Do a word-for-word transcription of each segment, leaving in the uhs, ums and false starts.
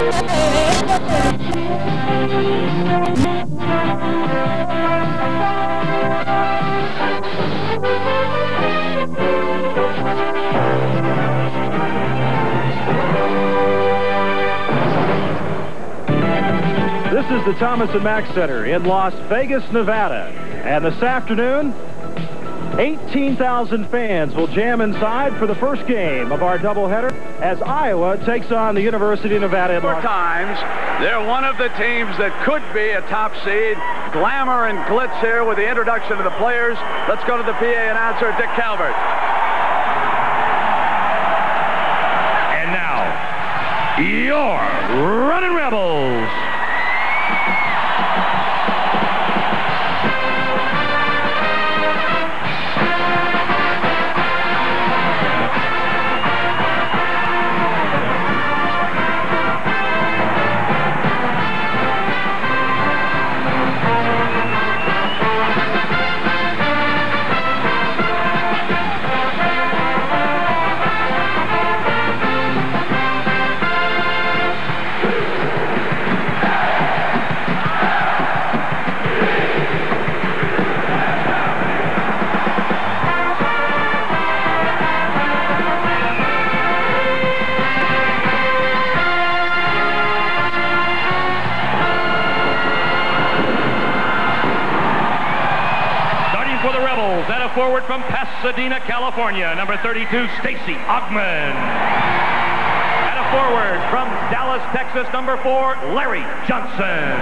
This is the Thomas and Mack Center in Las Vegas, Nevada. And this afternoon, eighteen thousand fans will jam inside for the first game of our doubleheader as Iowa takes on the University of Nevada. Four times, they're one of the teams that could be a top seed. Glamour and glitz here with the introduction of the players. Let's go to the P A announcer, Dick Calvert. And now, your Running Rebels. Forward from Pasadena, California, number thirty-two, Stacey Augmon. And a forward from Dallas, Texas, number four, Larry Johnson.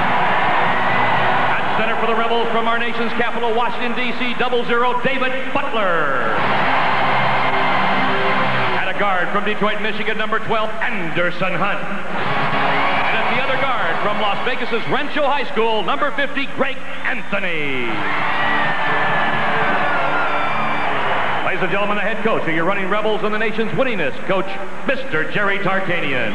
At center for the Rebels from our nation's capital, Washington, D C, double zero, David Butler. At a guard from Detroit, Michigan, number twelve, Anderson Hunt. And at the other guard from Las Vegas's Rancho High School, number fifty, Greg Anthony. Ladies and gentlemen, the head coach of your Running Rebels and the nation's winningest coach, Mister Jerry Tarkanian.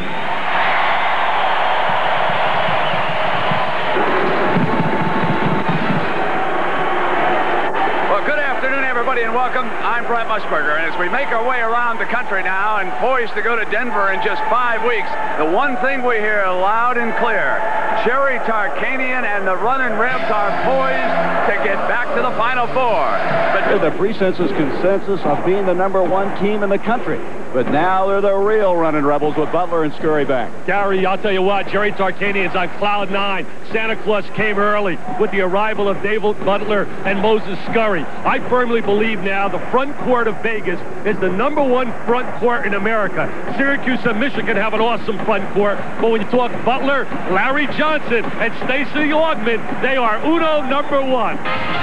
Well, good afternoon, everybody, and welcome. I'm Brett Musburger, and as we make our way around the country now and poised to go to Denver in just five weeks, the one thing we hear loud and clear, Jerry Tarkanian and the Running Rebs are poised to get back to the Final Four. But the pre-census consensus of being the number one team in the country. But now they're the real Running Rebels with Butler and Scurry back. Gary, I'll tell you what, Jerry Tarkanian's on cloud nine. Santa Claus came early with the arrival of David Butler and Moses Scurry. I firmly believe now the front court of Vegas is the number one front court in America. Syracuse and Michigan have an awesome front court, but when you talk Butler, Larry Johnson, and Stacey Augmon, they are uno number one.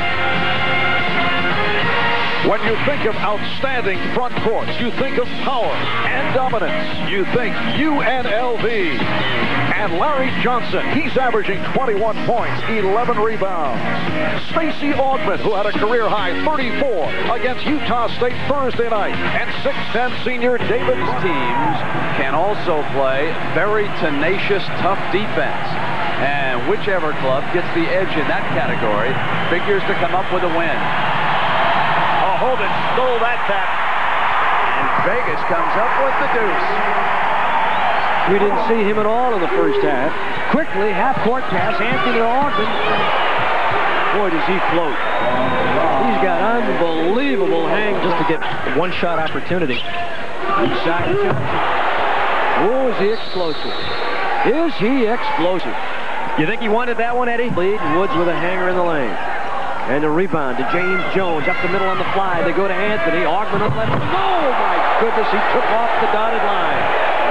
When you think of outstanding front courts, you think of power and dominance. You think U N L V. And Larry Johnson, he's averaging twenty-one points, eleven rebounds. Stacey Augmon, who had a career-high thirty-four against Utah State Thursday night. And six ten senior David. Teams can also play very tenacious, tough defense. And whichever club gets the edge in that category figures to come up with a win. Holden stole that tap, and Vegas comes up with the deuce. We didn't see him at all in the first half. Quickly, half-court pass, Anthony Augmon. Boy, does he float. He's got unbelievable hang just to get one-shot opportunity. Inside. Oh, is he explosive? Is he explosive? You think he wanted that one, Eddie? Lead, Woods with a hanger in the lane. And the rebound to James Jones up the middle on the fly. They go to Anthony. Augmon on the left. Oh, my goodness. He took off the dotted line.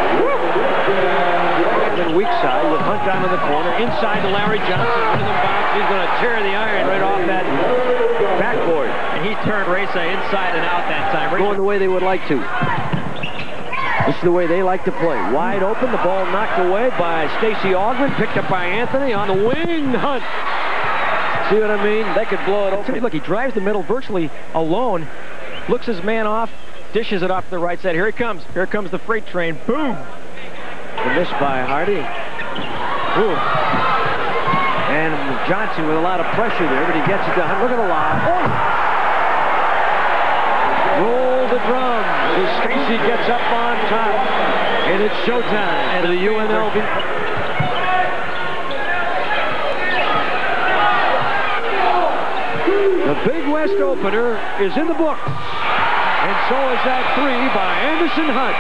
Then weak side with Hunt down in the corner. Inside to Larry Johnson. Into the box. He's going to tear the iron right off that backboard. And he turned Reza inside and out that time. Going the way they would like to. This is the way they like to play. Wide open. The ball knocked away by Stacey Augmon. Picked up by Anthony on the wing. Hunt. See what I mean? They could blow it open. Look, he drives the middle virtually alone, looks his man off, dishes it off the right side. Here he comes. Here comes the freight train. Boom! The miss by Hardy. Boom. And Johnson with a lot of pressure there, but he gets it done. Look at the lob. Oh! Roll the drums as Stacey gets up on top. And it's showtime for the U N L V. The Big West opener is in the books. And so is that three by Anderson Hunt.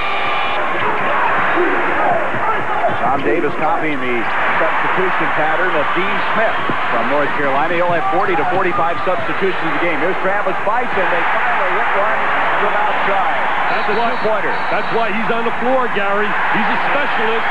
Tom Davis copying the substitution pattern of Dean Smith from North Carolina. He'll have forty to forty-five substitutions a game. Here's Travis Bison. They finally hit one from outside. That's a two-pointer. That's why he's on the floor, Gary. He's a specialist.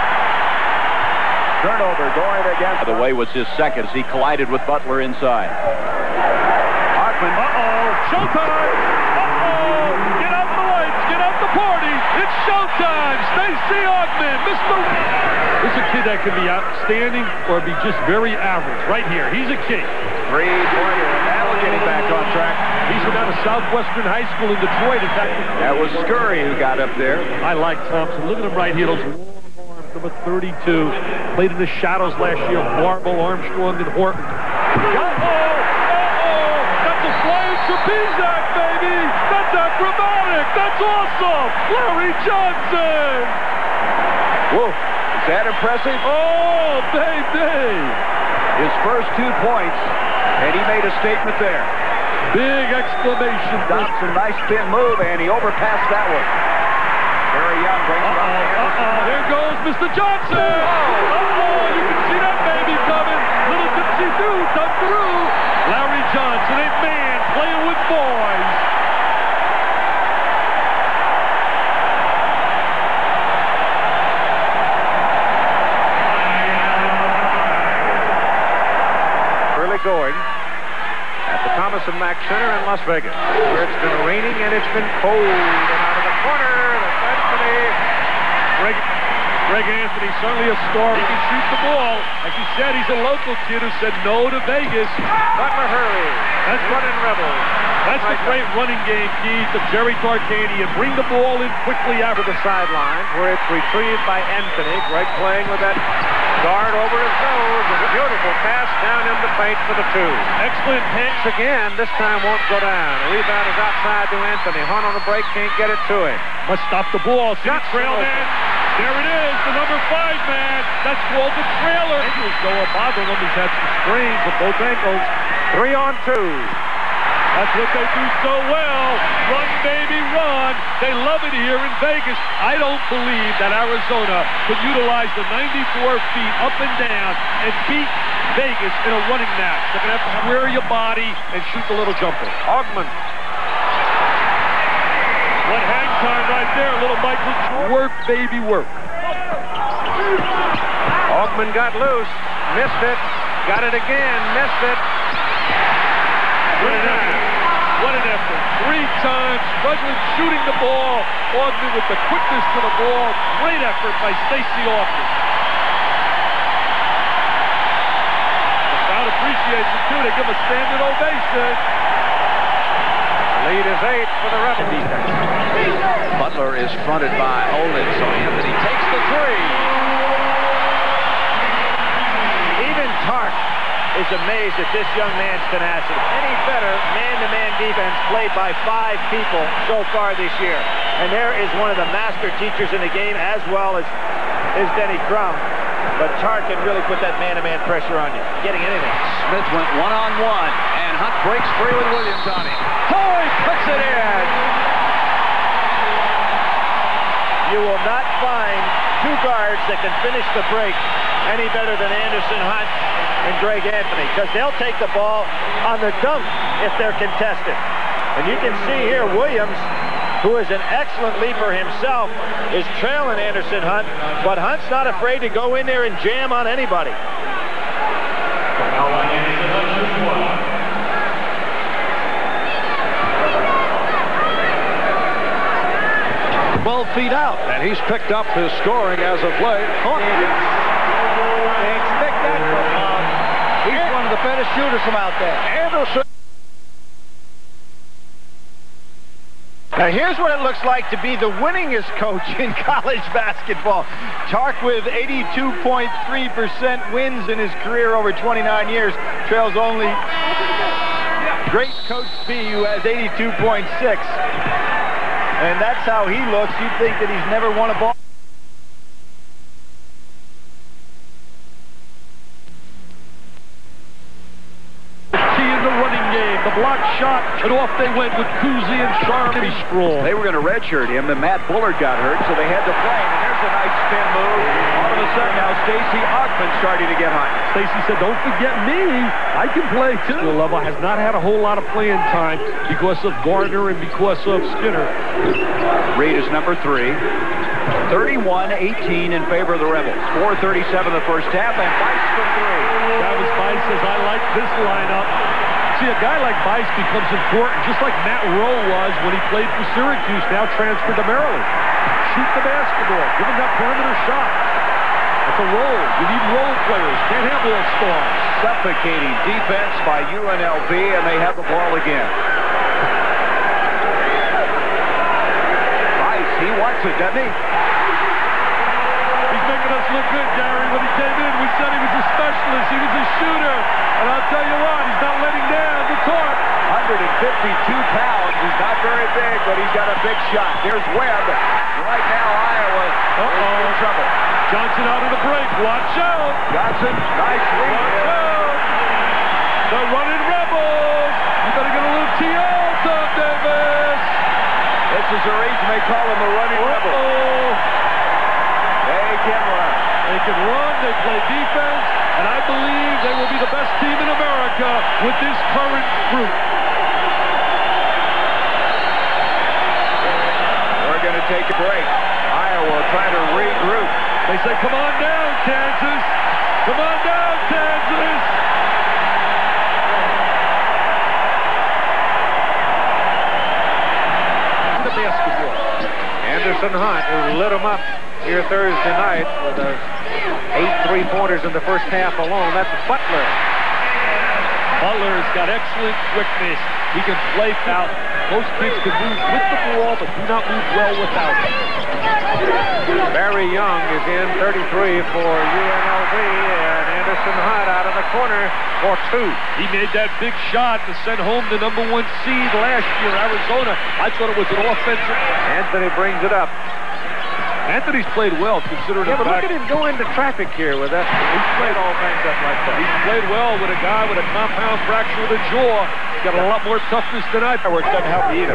Turnover going against. The way was his second as he collided with Butler inside. Hoffman. Uh-oh. Showtime. Uh-oh. Get out the lights. Get out the party. It's showtime. Stacey Augmon. Mister This is a kid that can be outstanding or be just very average. Right here. He's a king. Three-pointer. Now getting back on track. He's from out of Southwestern High School in Detroit. In fact, that was Scurry who got up there. I like Thompson. Look at him right here. Those number thirty-two. Played in the shadows last year. Marble, Armstrong, and Horton. Uh-oh! Uh-oh! That's a flying trapeze act, baby! That's acrobatic! That's awesome! Larry Johnson! Whoa! Is that impressive? Oh, baby! His first two points, and he made a statement there. Big exclamation. Thompson, nice spin move, and he overpassed that one. Very young. Uh-oh, uh-oh, there goes Mister Johnson! Uh-oh, you can see that baby coming. Little dipsy-do, done through. Larry Johnson, a man playing with boys. Early going at the Thomas and Mack Center in Las Vegas, where it's been raining and it's been cold. And out of the corner, that's Anthony. Greg, Greg Anthony, certainly a star. He can shoot the ball. Like you said, he's a local kid who said no to Vegas. Butler Hurley. That's running Rebels. That's the great running game, Keith, of Jerry Tarkanian. And bring the ball in quickly after the sideline, where it's retrieved by Anthony. Greg playing with that guard over his nose. A beautiful pass down in the paint for the two. Excellent pass. Again, this time won't go down. The rebound is outside to Anthony. Hunt on the break, can't get it to him. Must stop the ball. See the trail man? There it is, the number five man. That's called the trailer. Ankles go up, bothering him. He's had some sprains of both ankles. Three on two. That's what they do so well. Run, baby, run. They love it here in Vegas. I don't believe that Arizona could utilize the ninety-four feet up and down and beat Vegas in a running match. They're going to have to square your body and shoot the little jumper. Augmon. What hang time right there. A little Michael Jordan. Work, baby, work. Augmon got loose. Missed it. Got it again. Missed it. What an effort. What an effort. Three times, struggling shooting the ball. Augmon with the quickness to the ball. Great effort by Stacey Augmon. The crowd appreciates it, too. They give a standing ovation. Lead is eight for the Rebels. Butler is fronted by Olin, so Anthony takes the three. Even Tark is amazed at this young man's tenacity. Any better man-to-man defense played by five people so far this year. And there is one of the master teachers in the game, as well as is Denny Crum. But Tark can really put that man-to-man pressure on you, getting anything. Smith went one-on-one, and Hunt breaks free with Williams on him. Oh, he puts it in! You will not find two guards that can finish the break any better than Anderson Hunt and Greg Anthony, because they'll take the ball on the dunk if they're contested. And you can see here Williams, who is an excellent leaper himself, is trailing Anderson Hunt, but Hunt's not afraid to go in there and jam on anybody. twelve feet out, and he's picked up his scoring as of late. They expect that from him. He's one of the better shooters from out there. Anderson. Now here's what it looks like to be the winningest coach in college basketball. Tark with eighty-two point three percent wins in his career over twenty-nine years. Trails only great Coach B, who has eighty-two point six. And that's how he looks. You'd think that he's never won a ball. block shot, and off they went with Cousy and Charlie Strong. They were going to redshirt him, and Matt Bullard got hurt, so they had to play him. And there's a nice spin move. All of a sudden now Stacey Augmon starting to get hot. Stacey said, don't forget me. I can play too. The level has not had a whole lot of playing time because of Gardner and because of Skinner. Reed is number three. thirty-one eighteen in favor of the Rebels. four thirty-seven the first half, and Bice from three. Travis Bice says, I like this lineup. See, a guy like Bice becomes important, just like Matt Rowe was when he played for Syracuse, now transferred to Maryland. Shoot the basketball. Give him that perimeter shot. That's a role. You need role players. Can't have all stars. Suffocating defense by U N L V, and they have the ball again. Bice, he wants it, doesn't he? He's making us look good, Gary. When he came in, we said he was a specialist. He was a shooter. And I'll tell you what, he's not letting down the tarp. one hundred fifty-two pounds. He's not very big, but he's got a big shot. There's Webb. Right now, Iowa uh-oh. in trouble. Johnson out of the break. Watch out. Johnson, nice lead. Watch out. The running Rebels. You better get a little T O, Tom Davis. This is the reason they call him the running Uh-oh. Rebel. They can run. They can run. They play defense. And I believe they will be the best team in America with this current group. We're going to take a break. Iowa trying to regroup. They say, come on down, Kansas. Come on down, Kansas. The basketball. Anderson Hunt, who lit him up here Thursday night with those eight three-pointers in the first half alone. That's Butler. Butler's got excellent quickness. He can play out. Most kids can move with the ball, but do not move well without it. Barry Young is in, thirty-three for U N L V, and Anderson Hunt out of the corner for two. He made that big shot to send home the number one seed last year, Arizona. I thought it was an offensive. Anthony brings it up. Anthony's played well, considering Yeah, the but fact look at him go into traffic here with that. He's played all banged up like that. he's played well with a guy with a compound fracture of the jaw. He's got a lot more toughness than I. Fireworks doesn't help you either.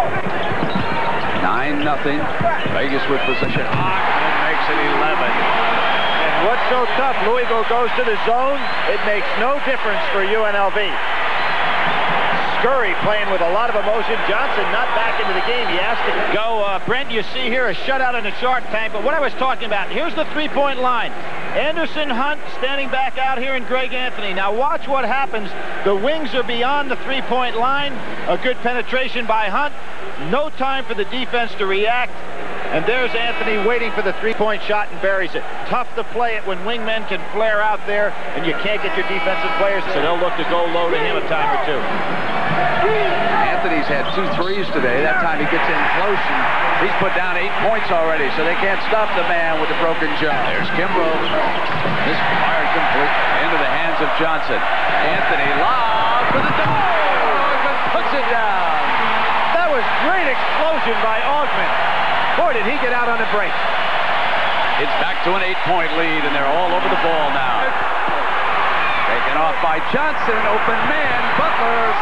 nine nothing. Vegas with possession. Augmon makes it eleven. And what's so tough? Louisville goes to the zone. It makes no difference for U N L V. Scurry playing with a lot of emotion. Johnson not back into the game. He has to go. Uh, Brent, you see here a shutout in the Shark Tank. But what I was talking about, here's the three-point line. Anderson Hunt standing back out here and Greg Anthony. Now watch what happens. The wings are beyond the three-point line. A good penetration by Hunt. No time for the defense to react. And there's Anthony waiting for the three-point shot and buries it. Tough to play it when wingmen can flare out there and you can't get your defensive players, so they'll look to go low to him a time or two. Anthony's had two threes today. That time he gets in close, and he's put down eight points already, so they can't stop the man with the broken jaw. There's Kimbrough. This fire complete into the hands of Johnson. Anthony lob for the dog, puts it down. That was great explosion by Augmon. Boy, did he get out on the break. It's back to an eight-point lead, and they're all over the ball now. Taken off by Johnson. Open man, Butler.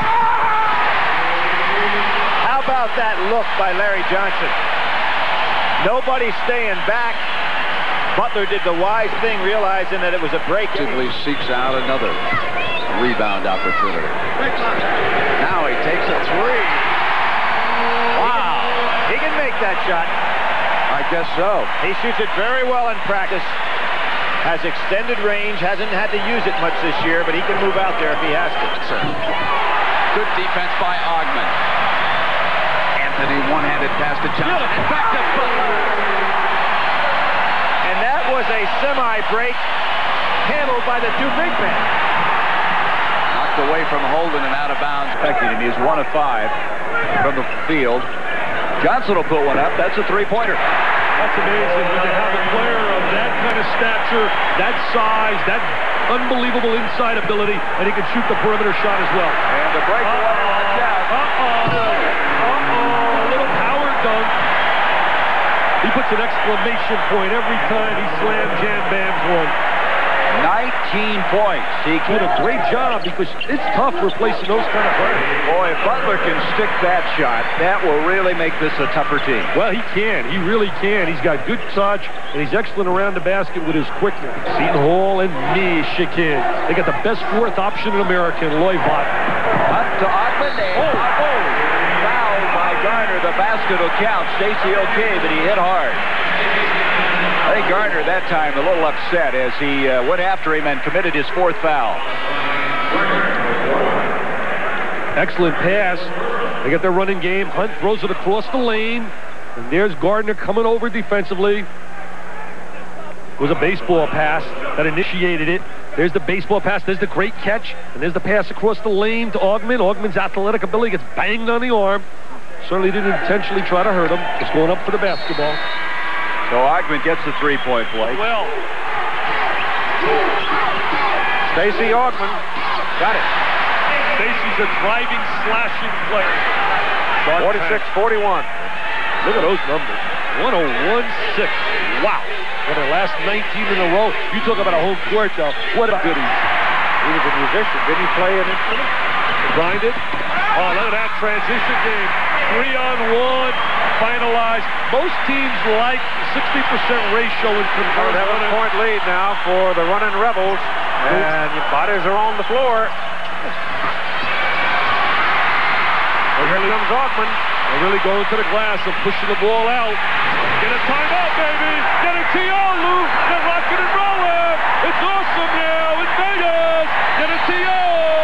How about that look by Larry Johnson? Nobody staying back. Butler did the wise thing, realizing that it was a break. Actively seeks out another rebound opportunity. Now he takes a three. Wow. He can make that shot. I guess so. He shoots it very well in practice. Has extended range. Hasn't had to use it much this year, but he can move out there if he has to. Good defense by Augmon. Anthony one-handed pass to Johnson. And back to Butler. And that was a semi-break handled by the two big men. Knocked away from Holden and out of bounds. And he's one of five from the field. Johnson will put one up. That's a three-pointer. That's amazing when you have a player of that kind of stature, that size, that unbelievable inside ability, and he can shoot the perimeter shot as well. And the breakaway, watch out. Uh-oh. Uh-oh. A little power dunk. He puts an exclamation point every time he slams Jan Bam's one. nineteen points. He did a great job because it's tough replacing those kind of players. Boy, if Butler can stick that shot, that will really make this a tougher team. Well, he can. He really can. He's got good touch, and he's excellent around the basket with his quickness. Seton Hall and Michigan. They got the best fourth option in America, Loibot. Up to Ogman. Oh, oh, fouled by Garner. The basket will count. Stacey okay, but he hit hard. I think Gardner that time a little upset as he uh, went after him and committed his fourth foul. Excellent pass. They got their running game. Hunt throws it across the lane. And there's Gardner coming over defensively. It was a baseball pass that initiated it. There's the baseball pass. There's the great catch. And there's the pass across the lane to Augman. Augman's athletic ability gets banged on the arm. Certainly didn't intentionally try to hurt him. Just going up for the basketball. So Ogman gets the three-point play. Well, Stacey Augman got it. Stacey's a driving, slashing player. forty-six forty-one. Look at those numbers. one oh one six. Wow. For the last nineteen in a row. You talk about a home court, though. What a goodie. He was a musician. Didn't he play an instrument? Grinded. Oh, look at that transition game. Three on one. Finalized. Most teams like sixty percent ratio in conversion. Have a point lead now for the running Rebels. And your bodies are on the floor. Here comes Augman. They're really going to the glass and pushing the ball out. Get a timeout, baby. Get a T O, Lou. They're rocking and rolling. It's awesome now in Vegas. Get a T O.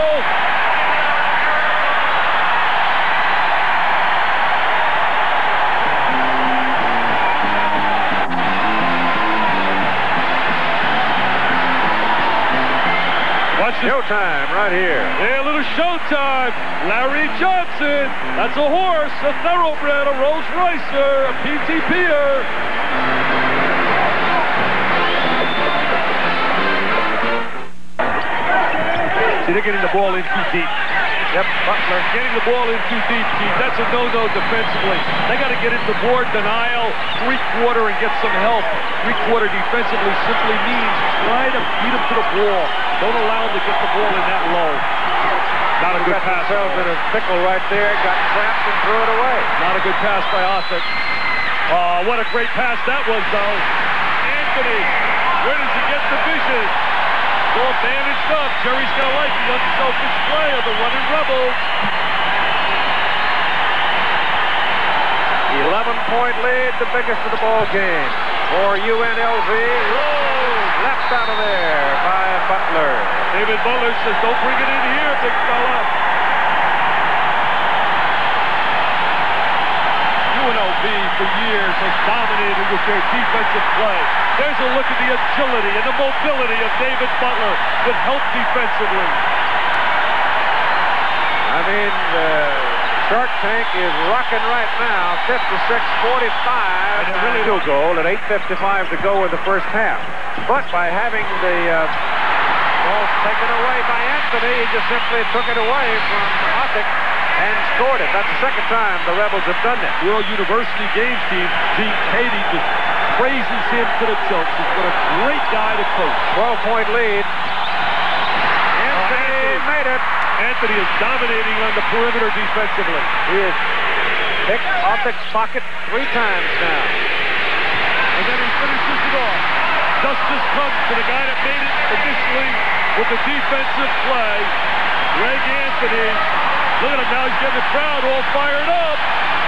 Showtime right here. Yeah, a little showtime. Larry Johnson. That's a horse, a thoroughbred, a Rolls Roycer, a P T P-er. See, they're getting the ball in too deep. Yep, Butler getting the ball in too deep, Keith. That's a no-no defensively. They got to get into board denial, three-quarter, and get some help. Three-quarter defensively simply means try to beat him to the ball. Don't allow him to get the ball in that low. Not a good pass. Got themselves in a pickle right there. Got trapped and threw it away. Not a good pass by Ossick. Oh, what a great pass that was, though. Anthony, where does he get the vision? All bandaged up. Jerry's going to like the unselfish play of the running Rebels. eleven-point lead, the biggest of the ball game for U N L V. Oh, left out of there by Butler. David Butler says, don't bring it in here, big fella. U N L V for years has dominated with their defensive play. There's a look at the agility and the mobility of David Butler that helped defensively. I mean, the Shark Tank is rocking right now, fifty-six forty-five. And it really field goal at eight fifty-five to go in the first half. But by having the uh, ball taken away by Anthony, he just simply took it away from Ossick and scored it. That's the second time the Rebels have done that. World University Games team, Gene Katie just praises him to the tilt. He's been a great guy to coach. twelve-point lead. Anthony oh, made it. Anthony is dominating on the perimeter defensively. He has picked Ossick's pocket three times now. And then he finishes it off. Justice comes to the guy that made it initially with the defensive play. Greg Anthony. Look at him now. He's getting the crowd all fired up.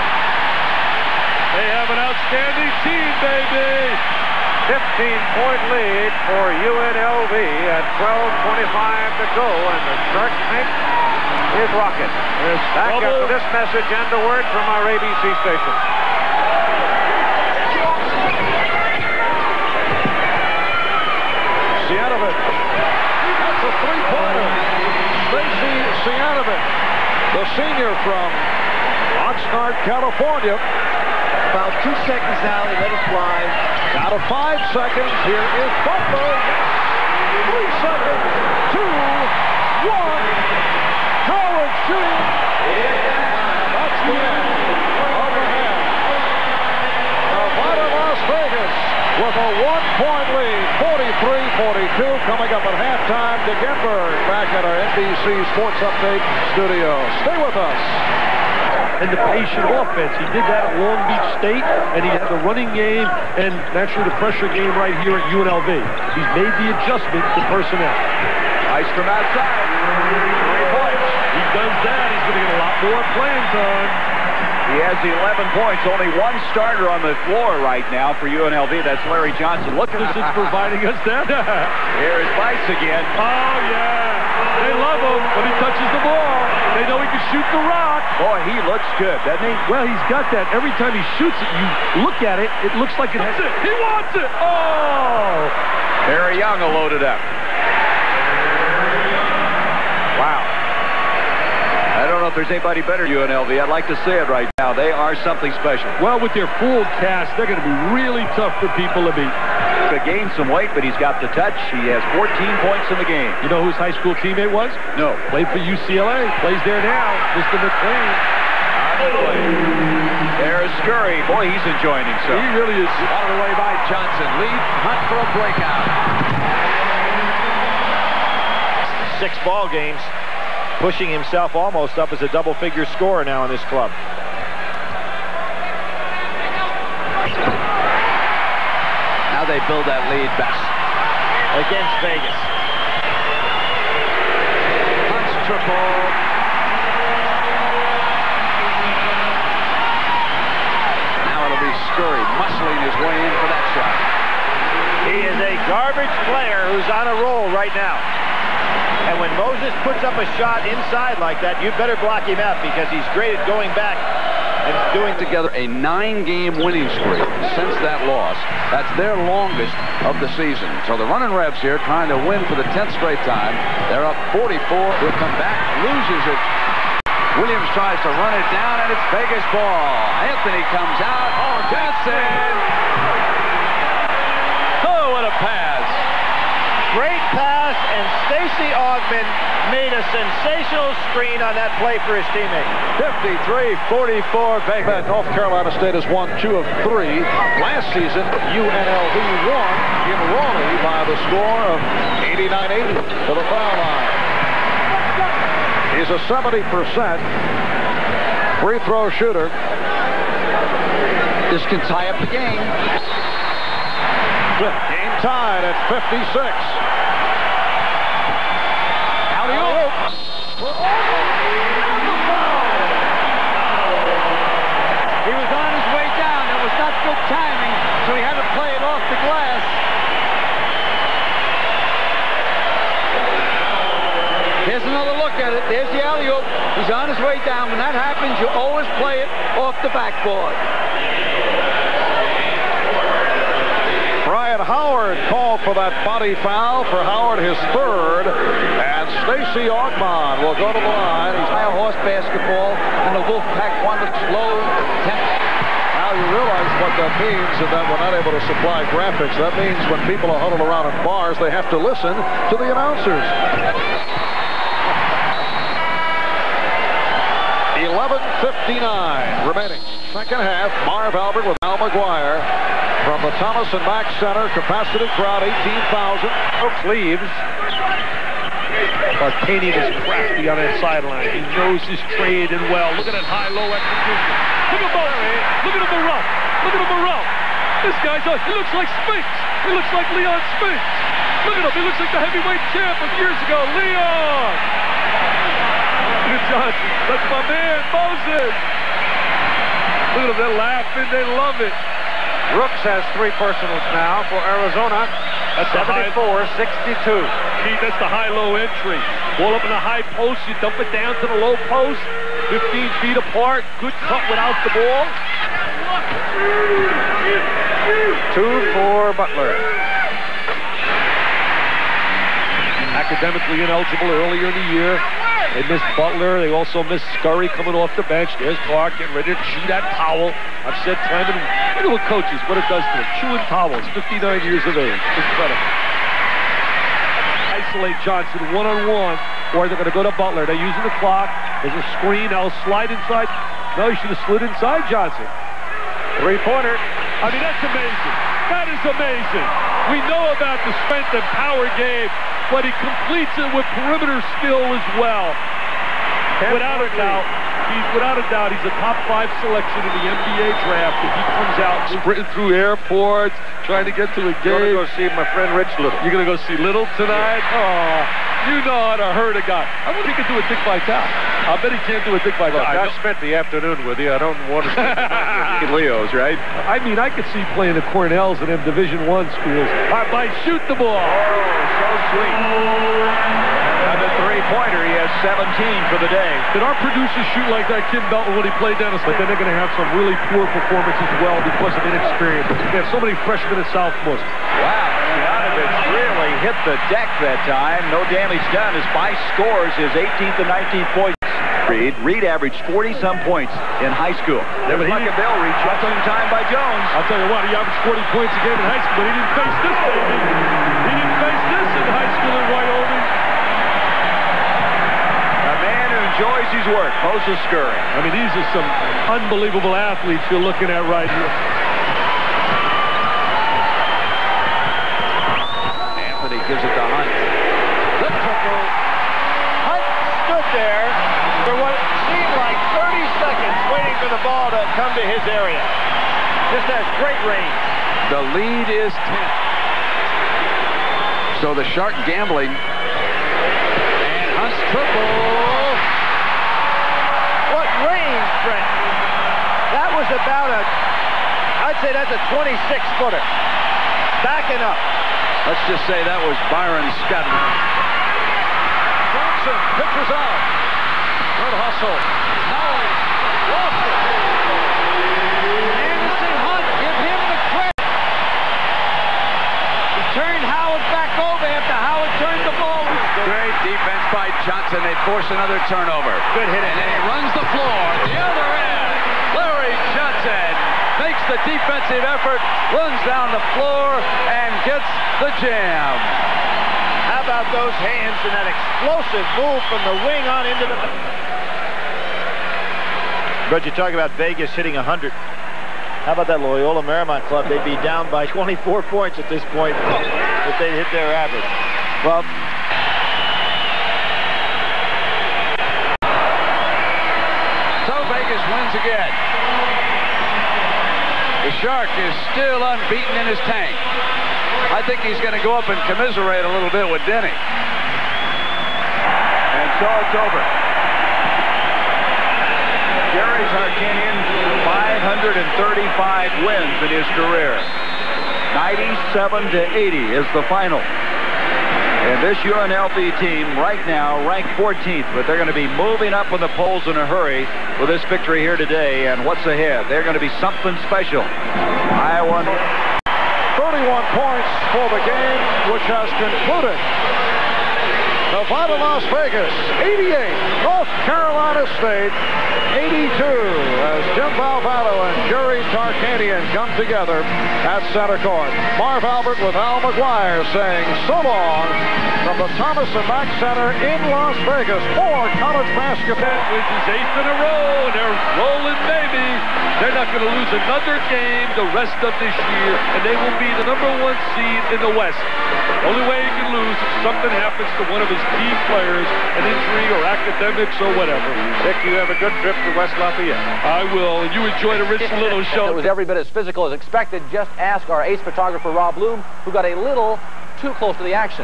They have an outstanding team, baby. fifteen-point lead for U N L V at twelve twenty-five to go, and the Shark Tank is rocking. There's Back trouble. after this message and a word from our A B C station. Sianovich. That's a three-pointer. Stacey Sianovich, the senior from Oxnard, California. About two seconds now, they let it fly. Out of five seconds, here is Butler. Three seconds, two, one. Howard shooting. That's the end of the half. Nevada, Las Vegas with a one-point lead, forty-three forty-two. Coming up at halftime, DeGenberg back at our N B C Sports Update studio. Stay with us. And the patient offense. He did that at Long Beach State, and he had the running game and naturally the pressure game right here at U N L V. He's made the adjustment to personnel. Nice from outside. Three points. He does that. He's going to get a lot more playing time. He has eleven points. Only one starter on the floor right now for U N L V. That's Larry Johnson. Look at this. Is providing us that. Here's Bice again. Oh, yeah. They love him when he touches the ball. They know he can shoot the rock. Boy, he looks good, doesn't he? Well, he's got that. Every time he shoots it, you look at it, it looks like it has it. He wants it. Oh! Barry Young will load it up. Wow. I don't know if there's anybody better U N L V. I'd like to say it right now. They are something special. Well, with their full cast, they're going to be really tough for people to beat. Could gain some weight, but he's got the touch. He has fourteen points in the game. You know who his high school teammate was? No. Played for U C L A. Plays there now. Mister McLean. There's Scurry. Boy, he's enjoying himself. He really is. Out of the way by Johnson. Lead Hunt for a breakout. Six ball games. Pushing himself almost up as a double-figure scorer now in this club. Now they build that lead best Against Vegas. Hunt's triple. Now it'll be Scurry muscling his way in for that shot. He is a garbage player who's on a roll right now. And when Moses puts up a shot inside like that, you better block him out because he's great at going back and doing together a nine-game winning streak since that loss. That's their longest of the season. So the running Revs here trying to win for the tenth straight time. They're up forty-four. He'll come back, loses it. Williams tries to run it down, and it's Vegas ball. Anthony comes out. Oh, Johnson. Oh, what a pass. Great pass, and Stacey Augmon made a sensational screen on that play for his teammate. fifty-three forty-four Vegas. North Carolina State has won two of three. Last season, U N L V won in Raleigh by the score of eighty-nine eighty to the foul line. He's a seventy percent free throw shooter. This can tie up the game. Game tied at fifty-six. Alley-oop. He was on his way down. It was not good timing, so he had to play it off the glass. Here's another look at it. There's the alley-oop. He's on his way down. When that happens, you always play it off the backboard. Brian Howard called for that body foul for Howard, his third. And Stacey Augmon will go to the line. He's Higher horse basketball, and the Wolfpack wanted slow tempo. Now you realize what that means, and that we're not able to supply graphics. That means when people are huddled around in bars, they have to listen to the announcers. eleven fifty-nine remaining. Second half, Marv Albert with Al McGuire from the Thomas and Mack Center. Capacity crowd, eighteen thousand. Brooks leaves. Tarkanian is crafty on that sideline. He knows his trade and well. Look at that high-low execution. Look at Murray. Look at him, Burrell. Look at him, Burrell. This guy's, uh, he looks like Spinks. He looks like Leon Spinks. Look at him. He looks like the heavyweight champ of years ago. Leon. Look at Johnson. That's my man, Moses. Look at them. They're laughing. They love it. Brooks has three personals now for Arizona. That's seventy-four sixty-two. See, that's the high-low entry. Ball up in the high post. You dump it down to the low post. fifteen feet apart. Good cut without the ball. Two for Butler. Academically ineligible earlier in the year. They missed Butler. They also missed Scurry coming off the bench. There's Clark getting ready to chew that towel. I've said time and look at what coaches, what it does to them. Chewing towels, fifty-nine years of age. Incredible. Isolate Johnson one-on-one, or they're going to go to Butler. They're using the clock. There's a screen. They'll slide inside. No, he should have slid inside Johnson. Three-pointer. I mean, that's amazing. That is amazing. We know about the strength and power game, but he completes it with perimeter skill as well. Without a doubt, he's without a doubt, he's a top five selection in the N B A draft. If he comes out sprinting through airports, trying to get to a game. I'm going to go see my friend Rich Little. You're going to go see Little tonight? Oh, you know how to hurt a guy. I wonder if he can do a Dick Vitale. I bet he can't do a Dick Vitale. Look, I, I spent the afternoon with you. I don't want to spend Leo's, right? I mean, I could see playing the Cornells and them Division One schools. I might shoot the ball. Oh, so sweet. Another three-pointer. He has seventeen for the day. Did our producers shoot like that, Kim Belton, when he played down the... But then they're going to have some really poor performances as well because of inexperience. They have so many freshmen and sophomores. Wow, Bogdanovic really hit the deck that time. No damage done as Bice scores his eighteenth and nineteenth points. Reed. Reed averaged forty-some points in high school. There was like a bell reach just in time by Jones. I'll tell you what, he averaged forty points a game in high school, but he didn't face this, baby. He didn't face this in high school in Wyoming. A man who enjoys his work, Moses Scurry. I mean, these are some unbelievable athletes you're looking at right here. Anthony gives it to Hunt. The triple. Hunt stood there for what seemed like thirty seconds waiting for the ball to come to his area. Just has great range. The lead is ten. So the shark gambling. And Hunt's triple. What range, Brent. That was about a, I'd say that's a twenty-six footer. Backing up. Let's just say that was Byron Scudder. Johnson pitches out. Good hustle. Now lost it. Anderson Hunt, give him the credit. He turned Howard back over after Howard turned the ball. Great defense by Johnson. They force another turnover. Good hit. And then he runs the floor at the other end. Larry Johnson makes the defensive effort, runs down the floor, and gets the jam. How about those hands and that explosive move from the wing on into the... But you talk about Vegas hitting one hundred. How about that Loyola Marymount club? They'd be down by twenty-four points at this point if they hit their average. Well, so Vegas wins again. The Shark is still unbeaten in his tank. I think he's going to go up and commiserate a little bit with Denny. And so it's over. Jerry Tarkanian, five hundred thirty-five wins in his career. ninety-seven to eighty is the final. And this U N L V team right now ranked fourteenth, but they're going to be moving up in the polls in a hurry with this victory here today. And what's ahead? They're going to be something special. Iowa. thirty-one points for the game, which has concluded. Nevada, Las Vegas, eighty-eight. North Carolina State, eighty-two. As Jim Valvano and Jerry Tarkanian come together at center court. Marv Albert with Al McGuire saying so long from the Thomas and Mack Center in Las Vegas for college basketball. Which is eighth in a row, and they're rolling, baby. They're not going to lose another game the rest of this year, and they will be the number one seed in the West. The only way you can lose if something happens to one of his key players, an injury or academics or whatever. Dick, you have a good trip to West Lafayette. I will, and you enjoy the Rich Little show. It was every bit as physical as expected. Just ask our ace photographer, Rob Bloom, who got a little too close to the action.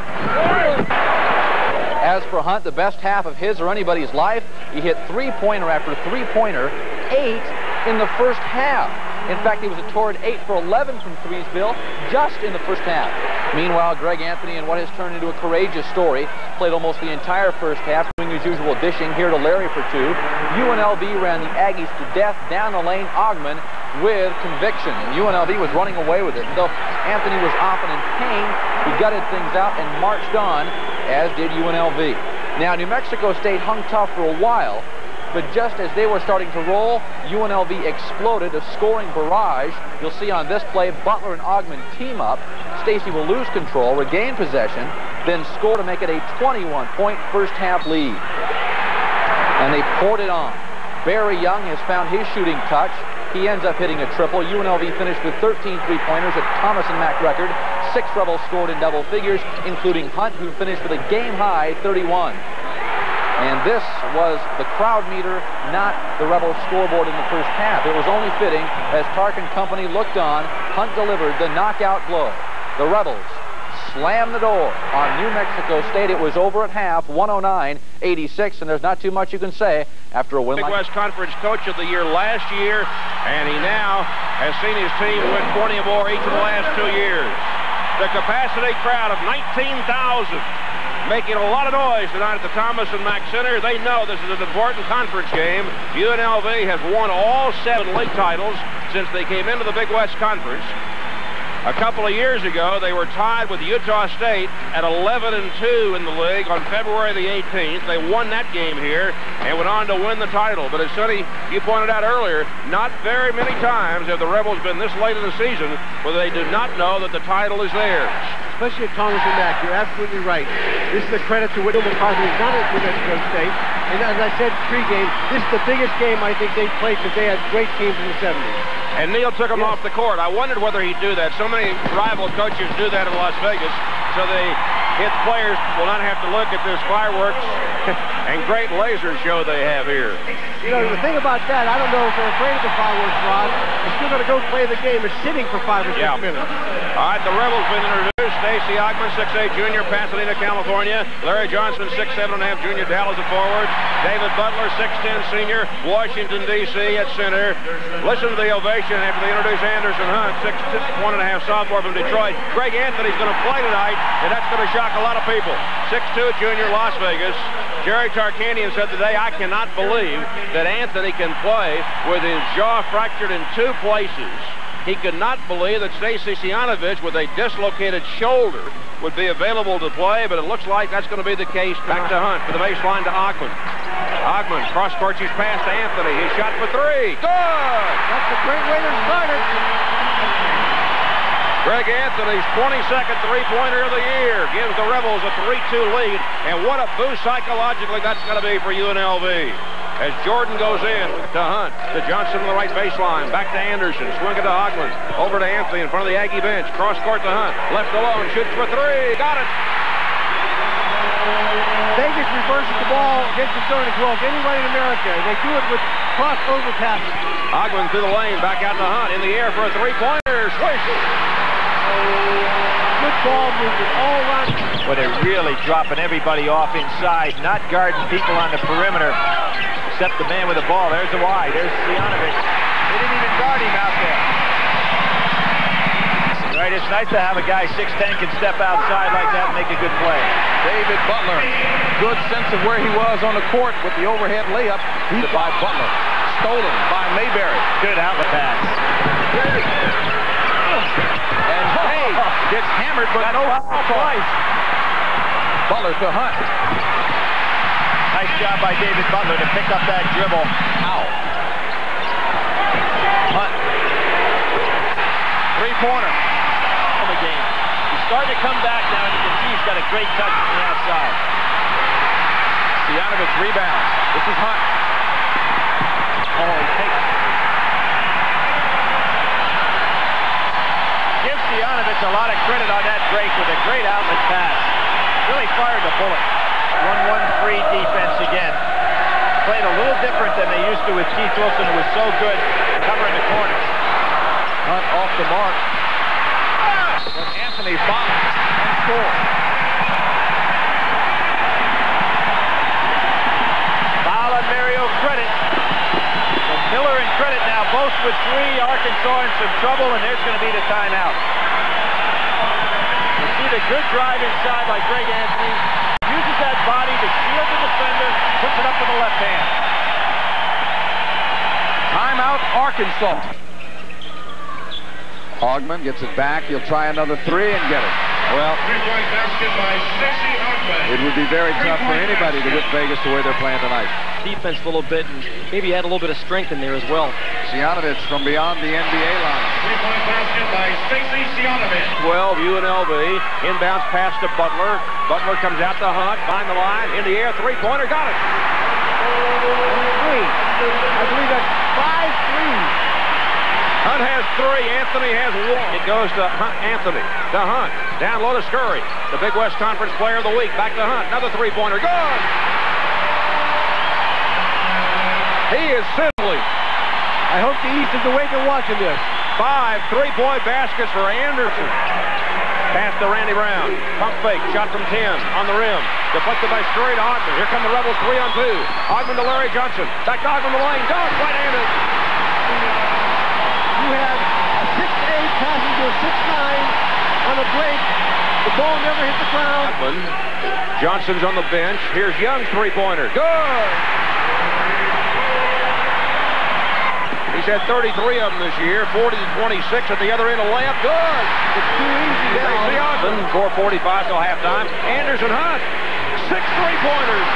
As for Hunt, the best half of his or anybody's life, he hit three-pointer after three-pointer, eight in the first half. In fact, he was a torrid eight for eleven from threes, Bill, just in the first half. Meanwhile, Greg Anthony, in what has turned into a courageous story, played almost the entire first half, doing his usual dishing here to Larry for two. U N L V ran the Aggies to death down the lane. Ogman with conviction. And U N L V was running away with it. Though Anthony was often in pain, he gutted things out and marched on, as did U N L V. Now, New Mexico State hung tough for a while, but just as they were starting to roll, U N L V exploded, a scoring barrage. You'll see on this play, Butler and Ogman team up. Stacy will lose control, regain possession, then score to make it a twenty-one point first half lead. And they poured it on. Barry Young has found his shooting touch. He ends up hitting a triple. U N L V finished with thirteen three-pointers, a Thomas and Mack record. Six Rebels scored in double figures, including Hunt, who finished with a game-high thirty-one. And this was the crowd meter, not the Rebels scoreboard in the first half. It was only fitting as Tark and company looked on. Hunt delivered the knockout blow. The Rebels slammed the door on New Mexico State. It was over at half, one oh nine eighty-six, and there's not too much you can say after a win Big like West Conference Coach of the Year last year, and he now has seen his team win twenty or more each of the last two years. The capacity crowd of nineteen thousand making a lot of noise tonight at the Thomas and Mack Center. They know this is an important conference game. U N L V has won all seven league titles since they came into the Big West Conference. A couple of years ago, they were tied with Utah State at eleven and two in the league on February the eighteenth. They won that game here and went on to win the title. But as Sonny, you pointed out earlier, not very many times have the Rebels been this late in the season where they do not know that the title is theirs. Especially at Thomas and Mack, you're absolutely right. This is a credit to Whittle McCarthy, who's not at New Mexico State. And as I said pregame, this is the biggest game I think they've played because they had great teams in the seventies. And Neil took him yes. off the court. I wondered whether he'd do that. So many rival coaches do that in Las Vegas, so they his players will not have to look at this fireworks and great laser show they have here. You know, the thing about that, I don't know if they're afraid of the fireworks, Rod. They're still going to go play the game. They're sitting for five or six yeah. minutes. All right, the Rebels been introduced. Stacey Ogman, six eight junior, Pasadena, California. Larry Johnson, six seven and a half junior, Dallas at forward. David Butler, six ten senior, Washington, D C at center. Listen to the ovation after they introduce Anderson Hunt, six one and a half sophomore from Detroit. Greg Anthony's going to play tonight, and that's going to shock a lot of people. six two junior, Las Vegas. Jerry Tarkanian said today, I cannot believe that Anthony can play with his jaw fractured in two places. He could not believe that Stacy Sianovich, with a dislocated shoulder, would be available to play, but it looks like that's going to be the case. Back to Hunt for the baseline to Ogman. Ogman cross-court, he's pass to Anthony. His shot for three. Good! That's a great way to start it. Greg Anthony's twenty-second three-pointer of the year gives the Rebels a three two lead, and what a boost psychologically that's going to be for U N L V. As Jordan goes in to Hunt, to Johnson on the right baseline, back to Anderson, swing it to Ogman, over to Anthony in front of the Aggie bench, cross-court to Hunt, left alone, shoots for three, got it! Vegas reverses the ball against the zone as well as anybody in America. They do it with crossover passes. Ogman through the lane, back out to Hunt, in the air for a three-pointer, swish! Good ball movement all around. But they're really dropping everybody off inside, not guarding people on the perimeter. Except the man with the ball. There's the wide. There's Sianovich. They didn't even guard him out there. Right, it's nice to have a guy six ten can step outside like that and make a good play. David Butler. Good sense of where he was on the court with the overhead layup. He's by Butler. Stolen by Mayberry. Good outlet pass. And Hay gets hammered, but no foul twice. Butler to Hunt. Nice job by David Butler to pick up that dribble. Ow. Hunt. Three-pointer. Of the game. He's starting to come back now, and you can see he's got a great touch from the outside. Sianovich rebounds. This is Hunt. Oh, he takes. Give Sianovich a lot of credit on that break with a great outlet pass. Really fired the bullet. one one three defense again. Played a little different than they used to with Keith Wilson, who was so good covering the corners. Hunt off the mark. But Anthony bombs and scores. Foul on Mario Credit. So Miller and Credit now both with three. Arkansas in some trouble, and there's going to be the timeout. You see the good drive inside by Greg Anthony. Uses that body to shield the defender, puts it up with the left hand. Timeout, Arkansas. Ogman gets it back. He'll try another three and get it. Well, it would be very tough for anybody to whip Vegas the way they're playing tonight. Defense a little bit, and maybe add a little bit of strength in there as well. Sianovich from beyond the N B A line. Three-point basket by Stacy Sianovich. twelve, U N L V. Inbounds pass to Butler. Butler comes out to Hunt, behind the line, in the air, three-pointer, got it. Three. I believe that's five threes Hunt has three. Anthony has one. It goes to Hunt, Anthony. To Hunt. Down low to Scurry. The Big West Conference Player of the Week. Back to Hunt. Another three-pointer. Good! He is simply. I hope the East is awake and watching this. Five three-point baskets for Anderson. Pass to Randy Brown. Pump fake. Shot from ten. On the rim. Deflected by Scurry to Ogman. Here come the Rebels three on two. Ogman to Larry Johnson. Back to Ogman the lane. Dunk. Right-handed. You have a six eight passing to a six nine on a break. The ball never hit the ground. Ogman. Johnson's on the bench. Here's Young's three-pointer. Good! He's had thirty-three of them this year, forty to twenty-six at the other end of layup. Good! It's too easy now. Stacey Ogman, four forty-five till halftime. Anderson Hunt, six three-pointers.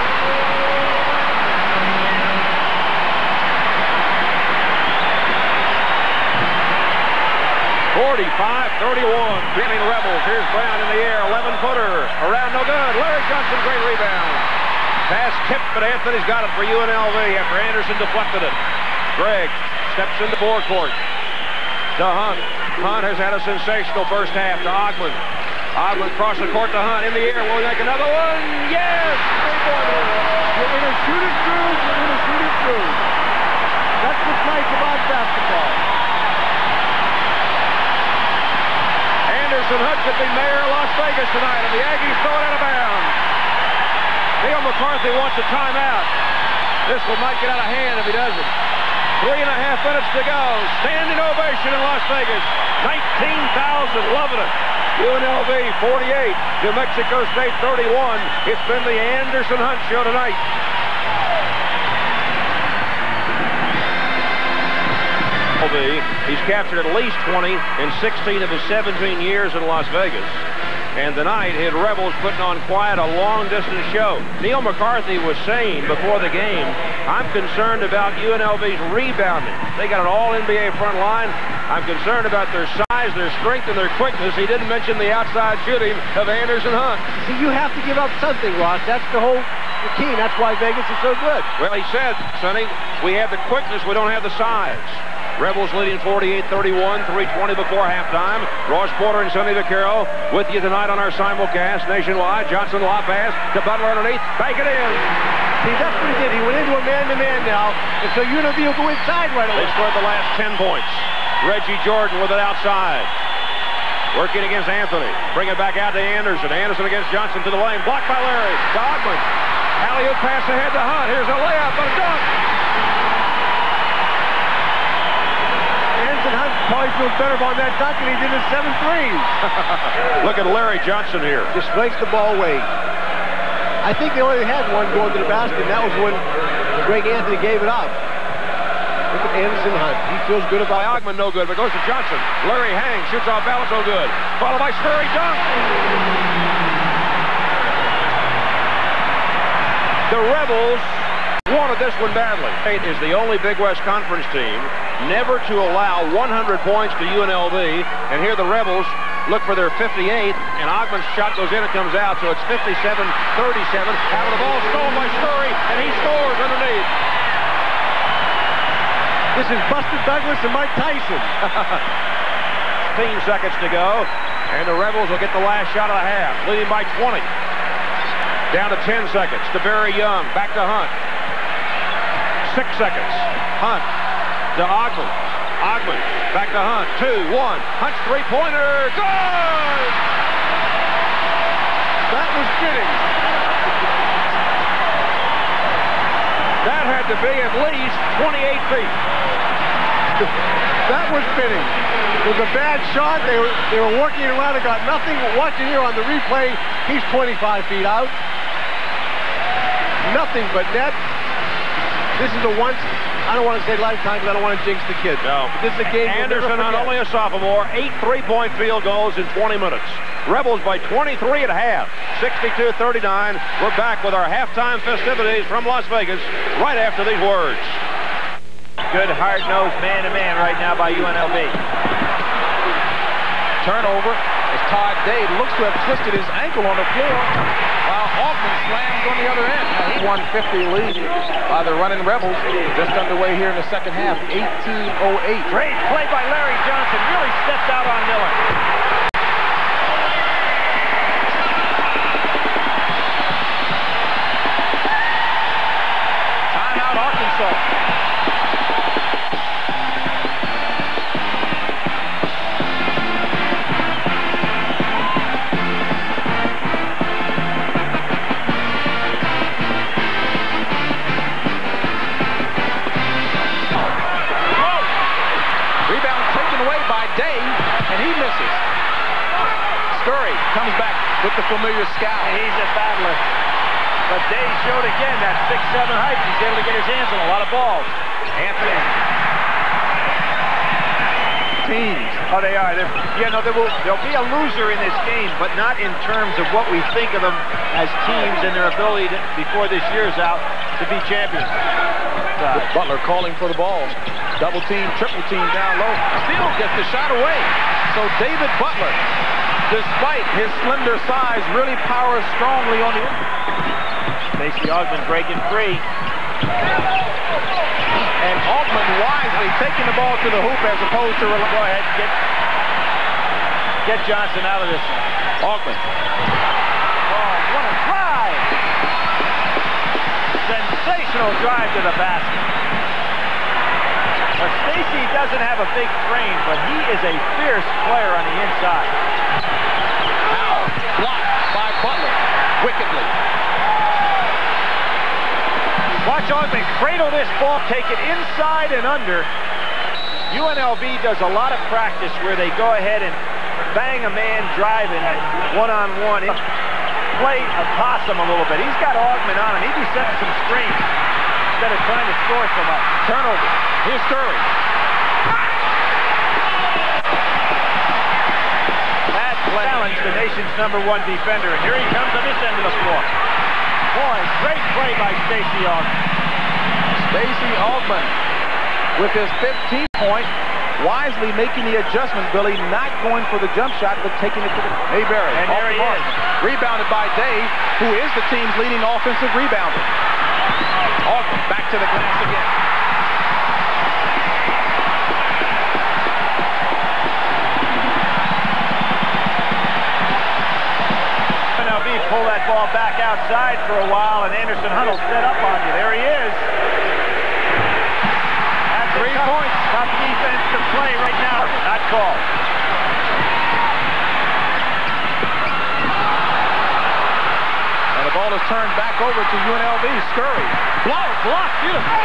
forty-five thirty-one, trailing Rebels. Here's Brown in the air, eleven-footer. Around, no good. Larry Johnson, great rebound. Pass tipped, but Anthony's got it for U N L V after Anderson deflected it. Greg steps into forecourt. To Hunt. Hunt has had a sensational first half. To Ogman. Ogman across the court to Hunt. In the air. Will he make another one? Yes! Three-pointer. You're in a shooter's groove. You're in a shooter's groove. That's what's nice about basketball. Anderson Hunt could be mayor of Las Vegas tonight, and the Aggies throw it out of bounds. Neil McCarthy wants a timeout. This one might get out of hand if he doesn't. Three and a half minutes to go. Standing ovation in Las Vegas. nineteen thousand loving it. U N L V forty-eight. New Mexico State thirty-one. It's been the Anderson Hunt Show tonight. He's captured at least twenty in sixteen of his seventeen years in Las Vegas. And tonight, his Rebels putting on quite a long-distance show. Neil McCarthy was saying before the game, I'm concerned about U N L V's rebounding. They got an all N B A front line. I'm concerned about their size, their strength, and their quickness. He didn't mention the outside shooting of Anderson Hunt. See, you have to give up something, Ross. That's the whole the key. That's why Vegas is so good. Well, he said, Sonny, we have the quickness, we don't have the size. Rebels leading forty-eight thirty-one, three twenty before halftime. Ross Porter and Sonny Vaccaro with you tonight on our simulcast nationwide. Johnson lob pass to Butler underneath. Bank it in. See, that's what he did. He went into a man-to-man now, and so U N L V will go inside right away. They scored the last ten points. Reggie Jordan with it outside. Working against Anthony. Bring it back out to Anderson. Anderson against Johnson to the lane. Blocked by Larry. To Ogman. Alley-oop pass ahead to Hunt. Here's a layup, but a dunk. Hunt probably feels better on that dunk than he did in seven threes. Look at Larry Johnson here. Just breaks the ball away. I think they only had one going to the basket, and that was when Greg Anthony gave it up. Look at Anderson Hunt. He feels good about it. Ogman, no good, but goes to Johnson. Larry hangs, shoots off balance, no good. Followed by Scurry, dunk. The Rebels wanted this one badly. State is the only Big West Conference team never to allow one hundred points to U N L V. And here the Rebels look for their fifty-eighth, and Ogman's shot goes in and comes out, so it's fifty-seven thirty-seven. Out of the ball stolen by Scurry, and he scores underneath. This is Buster Douglas and Mike Tyson. fifteen seconds to go, and the Rebels will get the last shot of the half, leading by twenty. Down to ten seconds to Barry Young, back to Hunt. Six seconds. Hunt to Ogman. Ogman back to Hunt. Two, one. Hunt's three-pointer. Good! That was fitting. That had to be at least twenty-eight feet. That was fitting. It was a bad shot. They were they were working around and got nothing. Watching here on the replay, he's twenty-five feet out. Nothing but net. This is a once, I don't want to say lifetime because I don't want to jinx the kid. No. But this is a game Anderson, not only a sophomore, eight three-point field goals in twenty minutes. Rebels by twenty-three at half, sixty-two thirty-nine. We're back with our halftime festivities from Las Vegas right after these words. Good hard-nosed man-to-man right now by U N L V. Turnover. They Todd Day looks to have twisted his ankle on the floor, while Augman slams on the other end. one fifty lead by the running Rebels. Just underway here in the second half, eighteen oh eight. Great play by Larry Johnson. Really stepped out on Miller. Timeout, Arkansas. Comes back with the familiar scowl. He's a battler. But Day showed again that six seven height. He's able to get his hands on a lot of balls. Anthony. Teams. Oh, they are. They're, you know, there will, there'll be a loser in this game, but not in terms of what we think of them as teams and their ability to, before this year's out, to be champions. Uh, Butler calling for the ball. Double team, triple team down low. Still gets the shot away. So David Butler, despite his slender size, really powers strongly on the end. Stacey Augman breaking free. And Augman wisely taking the ball to the hoop as opposed to... Go ahead, get, get Johnson out of this one. Augman. Oh, what a drive! Sensational drive to the basket. But Stacey doesn't have a big frame, but he is a fierce player on the inside. Now blocked by Butler, wickedly. Watch Augman cradle this ball, take it inside and under. U N L V does a lot of practice where they go ahead and bang a man driving one-on-one. -on -one. Play a possum a little bit. He's got Augman on him. He'd be setting some screens instead of trying to score from a turnover. Here's Curry. That challenge the nation's number one defender, and here he comes on this end of the floor. Boy, great play by Stacey Augman. Stacey Augman with his fifteenth point, wisely making the adjustment, Billy, not going for the jump shot, but taking it to the Mayberry. And there he is. Rebounded by Day, who is the team's leading offensive rebounder. Augman back to the glass again. Pull that ball back outside for a while, and Anderson Hunt will set up on you. There he is. That's three tough, points. Tough defense to play right now. Not called. And the ball is turned back over to U N L V. Scurry. Blow, block, beautiful.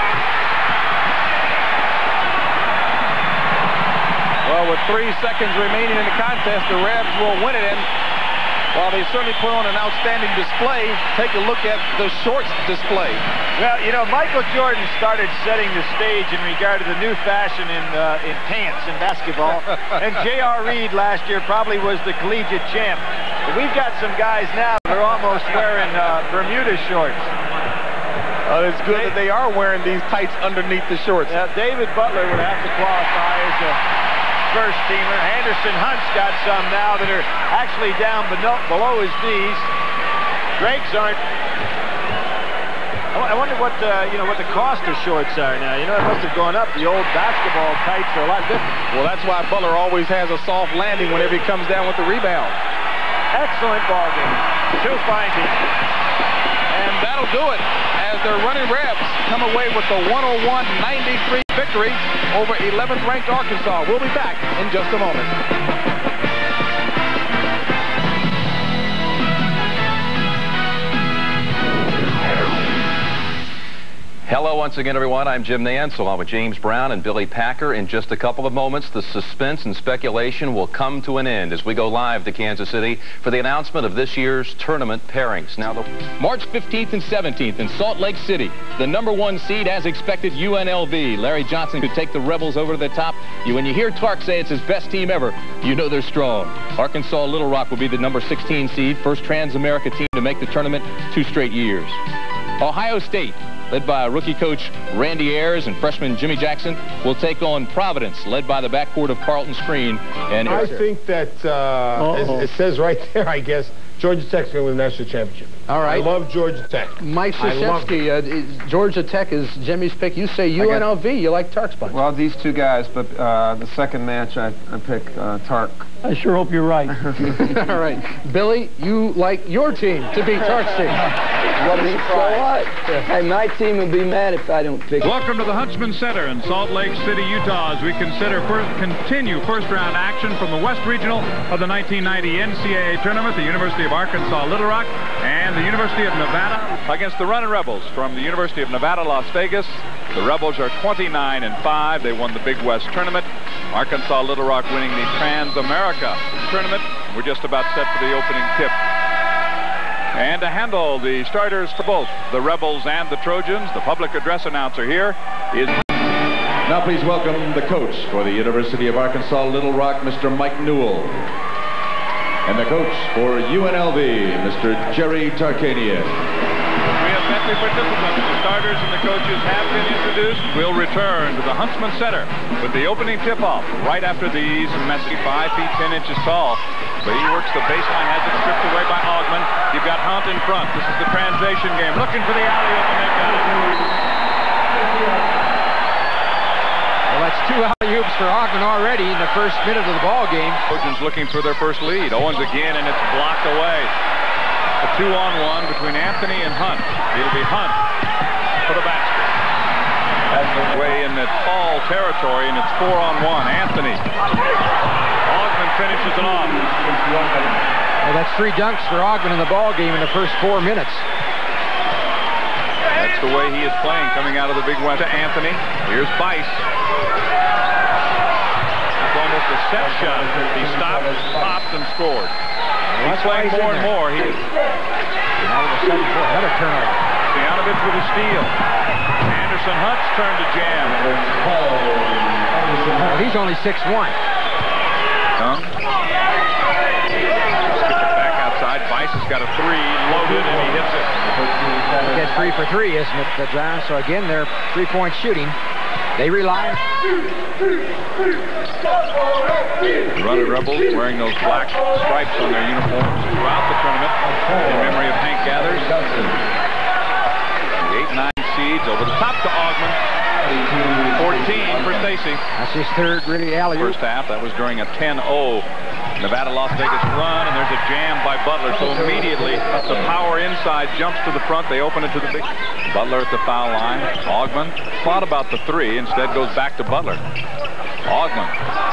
Well, with three seconds remaining in the contest, the Rebs will win it in. While they certainly put on an outstanding display, take a look at the shorts display. Well, you know, Michael Jordan started setting the stage in regard to the new fashion in, uh, in pants in basketball. And J R Reed last year probably was the collegiate champ. But we've got some guys now that are almost wearing uh, Bermuda shorts. Uh, it's good they, that they are wearing these tights underneath the shorts. Now, David Butler would have to qualify as a first teamer. Anderson Hunt's got some now that are actually down below, below his knees. Drake's aren't. I wonder what uh, you know what the cost of shorts are now. You know, it must have gone up. The old basketball tights are a lot different. Well, that's why Butler always has a soft landing whenever he comes down with the rebound. Excellent ball game. Two fine teams. And that'll do it as their running Rebs come away with the one oh one ninety-three victory over eleventh ranked Arkansas. We'll be back in just a moment. Hello once again, everyone. I'm Jim Nance, along with James Brown and Billy Packer. In just a couple of moments, the suspense and speculation will come to an end as we go live to Kansas City for the announcement of this year's tournament pairings. Now, the March fifteenth and seventeenth in Salt Lake City, the number one seed, as expected, U N L V. Larry Johnson could take the Rebels over to the top. You, when you hear Tark say it's his best team ever, you know they're strong. Arkansas Little Rock will be the number sixteen seed, first Trans-America team to make the tournament two straight years. Ohio State, led by rookie coach Randy Ayers, and freshman Jimmy Jackson, will take on Providence, led by the backcourt of Carlton Screen. And I think that, uh, it, it says right there, I guess, Georgia Tech's going to win the national championship. All right. I love Georgia Tech. Mike Krzyzewski, uh, Georgia Tech is Jimmy's pick. You say U N L V. You like Tark's bunch. Well, these two guys, but uh, the second match, I, I pick uh, Tark. I sure hope you're right. All right. Billy, you like your team to beat Tark's team. Well, so what? Hey, my team will be mad if I don't pick. Welcome to the Huntsman Center in Salt Lake City, Utah, as we consider first, continue first-round action from the West Regional of the nineteen ninety N C double A Tournament, the University of Arkansas Little Rock and the University of Nevada. Against the Runnin' Rebels from the University of Nevada, Las Vegas. The Rebels are twenty-nine and five. They won the Big West Tournament. Arkansas Little Rock winning the Trans-America Tournament. We're just about set for the opening tip. And to handle the starters for both the Rebels and the Trojans, the public address announcer here is... Now please welcome the coach for the University of Arkansas Little Rock, Mister Mike Newell. And the coach for U N L V, Mister Jerry Tarkanian. We have met the participants. The starters and the coaches have been introduced. We'll return to the Huntsman Center with the opening tip-off right after these messy five feet ten inches tall. But he works the baseline, has it stripped away by Augman. You've got Hunt in front. This is the transition game. Looking for the alley-oop, and they've got it. Well, that's two alley-oops for Augman already in the first minute of the ball game. Trojans looking for their first lead. Owens again, and it's blocked away. A two-on-one between Anthony and Hunt. It'll be Hunt for the basket. That's the way in the fall territory, and it's four-on-one. Anthony. Augman finishes it off. Well, that's three dunks for Augman in the ball game in the first four minutes. That's the way he is playing, coming out of the Big West. To Anthony. Here's Bice. It's almost a set shot. He stopped, popped, and scored. He's playing more and more. He is. All of a sudden, boy, another turnover. Stoyanovich with a steal. Anderson Hunt's turn to jam. Well, he's only six one. Huh? Skip it back outside. Bice has got a three loaded, and he hits it. That's three for three, isn't it, John? So again, they're three-point shooting. They rely on... The Runnin' Rebels wearing those black stripes on their uniforms throughout the tournament in memory of Hank Gathers. The eight nine seeds over the top to Augman. fourteen for Stacy. That's his third really alley-oop. First half, that was during a ten oh Nevada-Las Vegas run, and there's a jam by Butler. So immediately, the power inside jumps to the front. They open it to the big... Butler at the foul line. Augman thought about the three, instead goes back to Butler. Augman.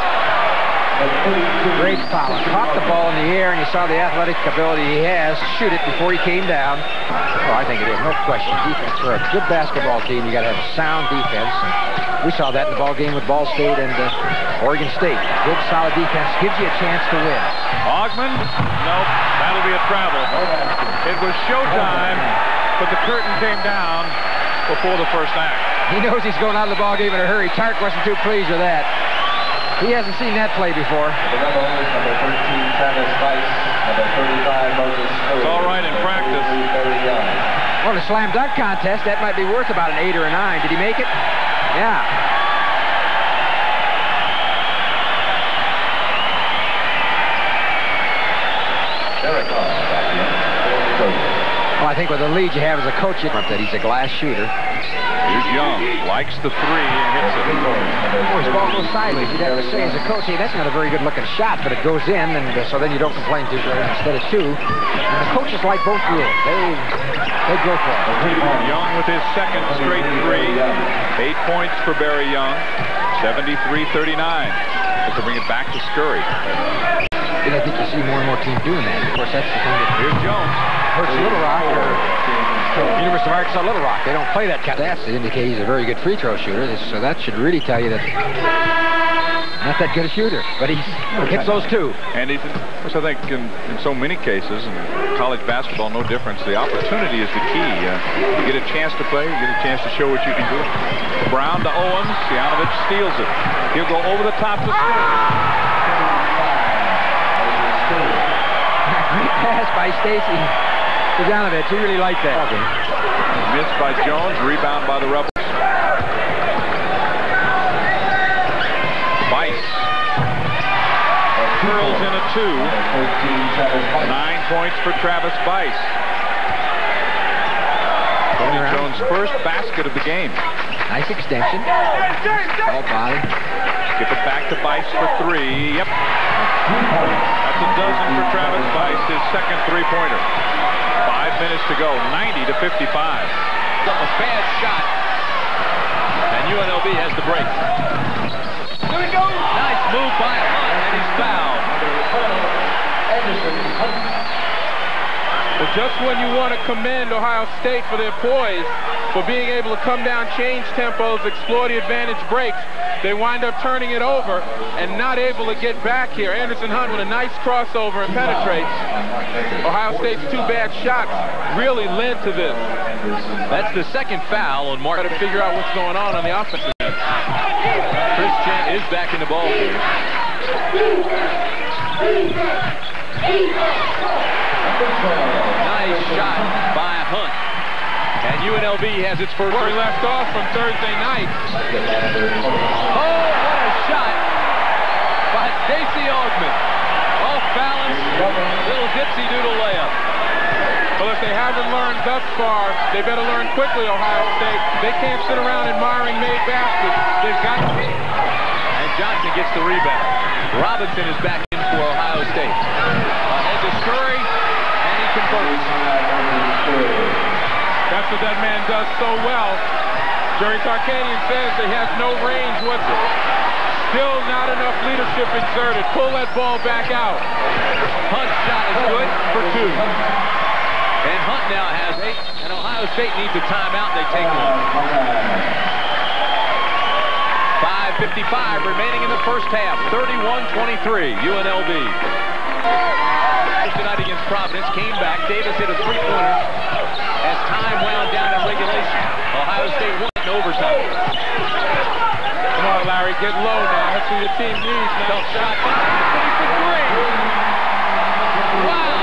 Great foul. Caught the ball in the air, and you saw the athletic ability he has. Shoot it before he came down. Oh, I think it is, no question. Defense for a good basketball team, you got to have a sound defense. And we saw that in the ball game with Ball State and uh, Oregon State. Good, solid defense gives you a chance to win. Augman? Nope, that'll be a travel. It was showtime, but the curtain came down before the first act. He knows he's going out of the ball game in a hurry. Tark wasn't too pleased with that. He hasn't seen that play before. It's all right in practice. Well, the slam dunk contest, that might be worth about an eight or a nine. Did he make it? Yeah. Well, I think with the lead you have as a coach, you that he's a glass shooter. Here's Young, likes the three and hits it. Oh, his ball goes sideways. You'd have to say as a coach, hey, that's not a very good looking shot, but it goes in, and uh, so then you don't complain too much instead of two. And the coaches like both rules. They they go for it. Young with his second straight three. Eight points for Barry Young. seventy-three thirty-nine. To bring it back to Scurry. And I think you see more and more teams doing that. Of course, that's the thing that here's Jones. Hurts Little Rock or University of Arkansas Little Rock. They don't play that kind of stats that indicate he's a very good free throw shooter. So that should really tell you that not that good a shooter, but he hits those two. And he's, which I think in, in so many cases, in college basketball, no difference. The opportunity is the key. Uh, you get a chance to play, you get a chance to show what you can do. Brown to Owens. Stoyanovich steals it. He'll go over the top to Scurry. Great pass by Stacy. Bogdanovich, he really liked that. Missed by Jones, rebound by the Rebels. Bice curls in a two. Nine points for Travis Bice. Tony Jones' first basket of the game. Nice extension. Ball body. Give it back to Bice for three. Yep. That's a dozen for Travis Bice, his second three-pointer. Five minutes to go, ninety to fifty-five. A bad shot. And U N L V has the break. There we go. Nice move by Hunt, and he's fouled. Well, just when you want to commend Ohio State for their poise, for being able to come down, change tempos, explore the advantage breaks, they wind up turning it over and not able to get back here. Anderson Hunt with a nice crossover and penetrates. Ohio State's two bad shots really led to this. That's the second foul on Mark. Got to figure out what's going on on the offensive end. Chris Chant is back in the ball game. Nice shot by Hunt. And U N L V has its first. Where he left off from Thursday night. Oh, what a shot by Stacey Augmon. Off balance, little dipsy doodle layup. Well, if they haven't learned thus far, they better learn quickly, Ohio State. They can't sit around admiring made baskets. They've got to. And Johnson gets the rebound. Robinson is back in for Ohio State. Ahead to Scurry, and he converts. That's what that man does so well. Jerry Tarkanian says he has no range whatsoever. Still not enough leadership exerted. Pull that ball back out. Hunt's shot is good for two. And Hunt now has eight, and Ohio State needs a timeout. They take one. five fifty-five remaining in the first half. thirty-one twenty-three, U N L V. Tonight against Providence, came back. Davis hit a three-pointer as time wound down in regulation. Ohio State won in overtime. Come on, Larry, get low now. That's what your team needs now. Tough shot by Anthony for three. Wow.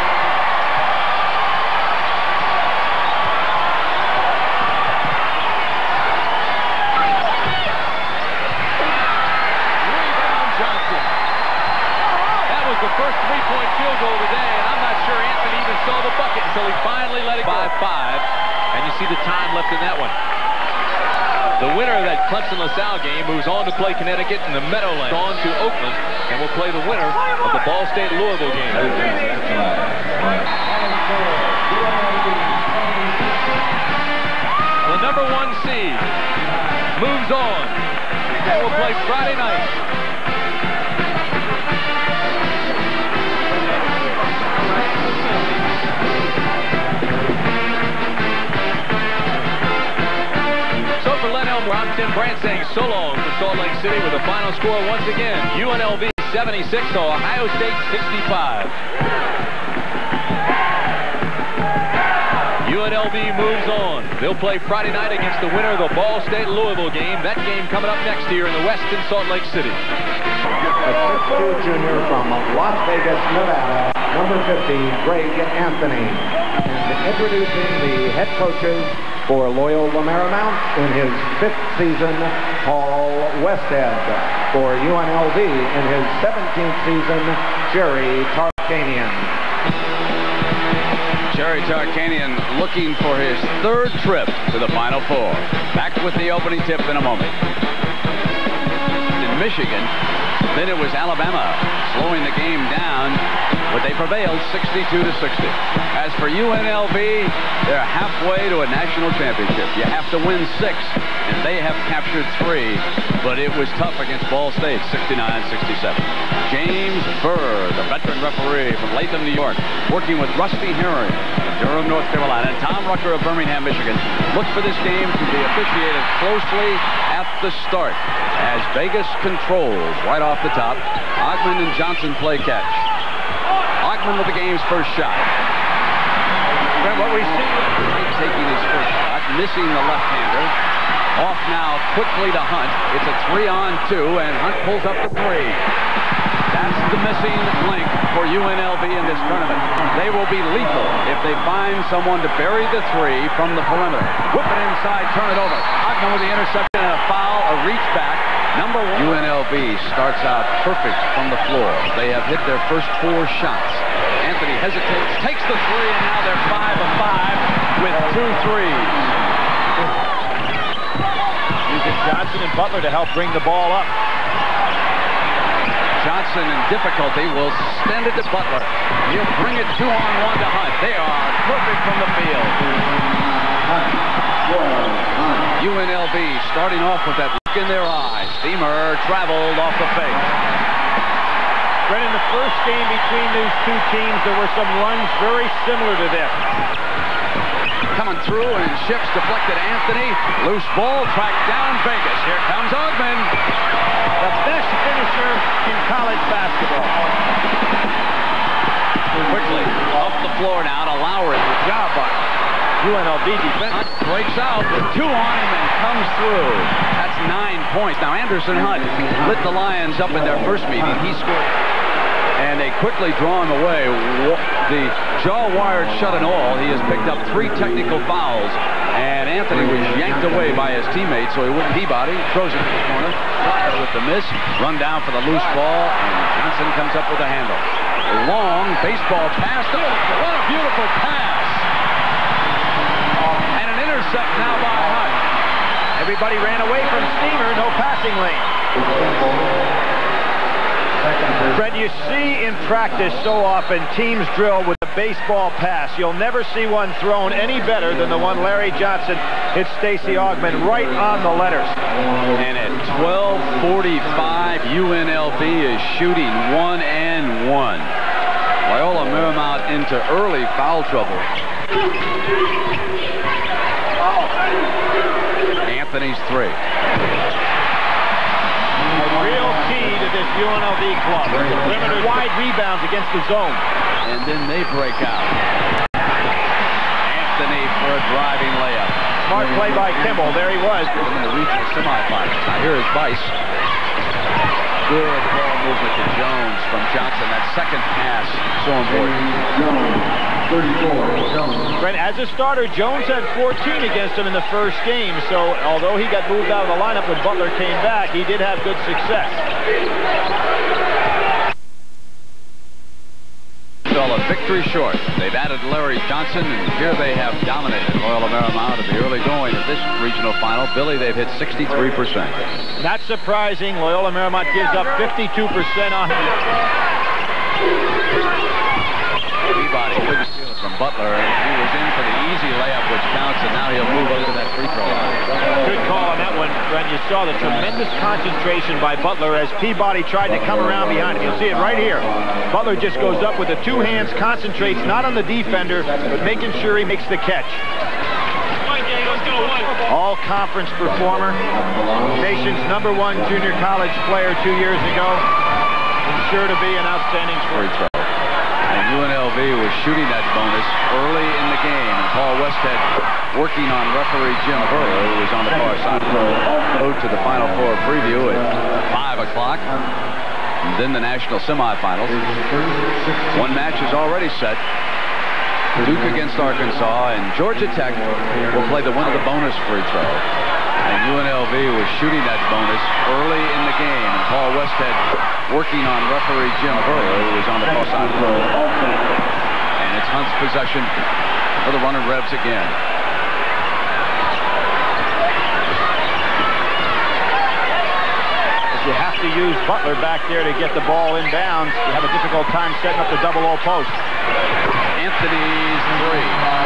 Rebound Johnson. That was the first three-point field goal today, and I'm not sure Anthony even saw the bucket until he finally let it go. five five, and you see the time left in that one. The winner of that Clemson-LaSalle game moves on to play Connecticut in the Meadowlands, on to Oakland, and will play the winner of the Ball State-Louisville game. The number one seed moves on and will play Friday night. I'm Tim Brandt saying so long from Salt Lake City with the final score once again. U N L V seventy-six to Ohio State sixty-five. U N L V moves on. They'll play Friday night against the winner of the Ball State-Louisville game. That game coming up next year in the West in Salt Lake City. A six two junior from Las Vegas, Nevada, number fifty, Greg Anthony. And introducing the head coaches for Loyola Marymount in his fifth season, Paul Westhead. For U N L V in his seventeenth season, Jerry Tarkanian. Jerry Tarkanian looking for his third trip to the Final Four. Back with the opening tip in a moment. In Michigan, then it was Alabama slowing the game down, but they prevailed sixty-two to sixty. As for U N L V, they're halfway to a national championship. You have to win six, and they have captured three, but it was tough against Ball State, sixty-nine sixty-seven. James Burr, the veteran referee from Latham, New York, working with Rusty Herring of Durham, North Carolina, and Tom Rucker of Birmingham, Michigan, look for this game to be officiated closely at the start as Vegas controls right off the top. Augmon and Johnson play catch. Augmon with the game's first shot. What we see, taking his first shot, missing the left-hander. Off now quickly to Hunt. It's a three on two, and Hunt pulls up the three. That's the missing link for U N L V in this tournament. They will be lethal if they find someone to bury the three from the perimeter. Whip it inside, turn it over. Ogman with the interception and a foul, a reach back. Number one. U N L V starts out perfect from the floor. They have hit their first four shots. Anthony hesitates, takes the three, and now they're five of five with two threes. Using Johnson and Butler to help bring the ball up. Johnson in difficulty will send it to Butler. He'll bring it two on one to Hunt. They are perfect from the field. U N L V starting off with that look in their eyes. Steamer traveled off the fake. Right in the first game between these two teams, there were some runs very similar to this. Coming through and shifts deflected Anthony. Loose ball tracked down Vegas. Here comes Ogman. The best finisher in college basketball. Quickly off the floor now to Lowry. Good job by U N L V defense. Hunt breaks out with two on him and comes through. That's nine points. Now Anderson Hunt lit the Lions up in their first meeting. He scored. And they quickly draw him away. The jaw-wired shut and all. He has picked up three technical fouls. And Anthony was yanked away by his teammate, so he wouldn't Peabody. Throws it to the corner. With the miss. Run down for the loose ball. And Johnson comes up with a handle. A long baseball pass. Oh, what a beautiful pass. And an intercept now by Hunt. Everybody ran away from Steamer. No passing lane. Fred, you see in practice so often teams drill with a baseball pass. You'll never see one thrown any better than the one Larry Johnson hit Stacey Augman right on the letters. And at twelve forty-five, U N L V is shooting one and one. Loyola Marymount into early foul trouble. Anthony's three. Real key to this U N L V club. Perimeter wide rebounds against the zone. And then they break out. Anthony for a driving layup. Smart play by Kimball. There he was. In the regional semifinals. Now here is Bice. Good ball movement to Jones from Johnson. That second pass, so important. Brent, as a starter, Jones had fourteen against him in the first game, so although he got moved out of the lineup when Butler came back, he did have good success. Fell a victory short. They've added Larry Johnson, and here they have dominated Loyola Marymount at the early going of this regional final. Billy, they've hit sixty-three percent. Not surprising. Loyola Marymount gives up fifty-two percent on him. Peabody couldn't steal it from Butler, and he was in for the easy layup, which counts, and now he'll move over to that free throw line. Good call on that one, Brent. You saw the tremendous concentration by Butler as Peabody tried to come around behind him. You'll see it right here. Butler just goes up with the two hands, concentrates not on the defender, but making sure he makes the catch. All-conference performer, nation's number one junior college player two years ago, and sure to be an outstanding free throw. And U N L V was shooting that bonus early in the game, and Paul Westhead working on referee Jim Burrow, who was on the far side of the road to the Final Four preview at five o'clock. And then the national semifinals. One match is already set. Duke against Arkansas, and Georgia Tech will play the winner of the bonus free throw. And U N L V was shooting that bonus early in the game, and Paul Westhead working on referee Jim Burrow, who was on the far side of the road. And it's Hunt's possession for the Running Rebs again. If you have to use Butler back there to get the ball inbounds, you have a difficult time setting up the double O post. Anthony's three.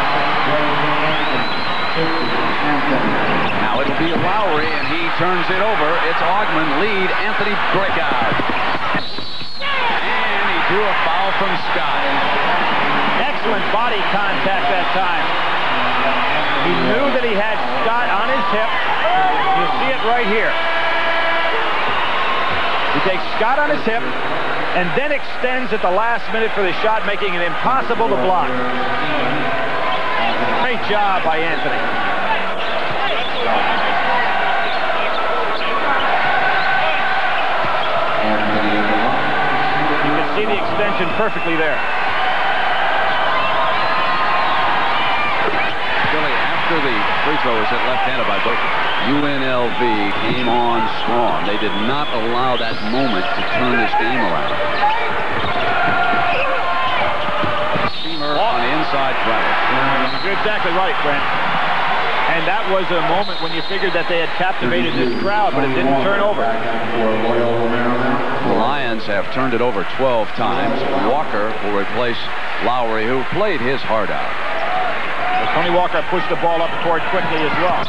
Now it'll be Lowry, and he turns it over. It's Augman lead. Anthony breakout. And he drew a foul from Scott. Excellent body contact that time. He knew that he had Scott on his hip. You see it right here. He takes Scott on his hip and then extends at the last minute for the shot, making it impossible to block. Great job by Anthony. see the extension perfectly there. Billy, after the free throw was hit left-handed by Booker, U N L V came on strong. They did not allow that moment to turn this game around. Steamer on the inside travel. You're exactly right, Brent. And that was a moment when you figured that they had captivated this crowd, but it didn't turn over. The Lions have turned it over twelve times. Walker will replace Lowry, who played his heart out. Well, Tony Walker pushed the ball up the court quickly as well.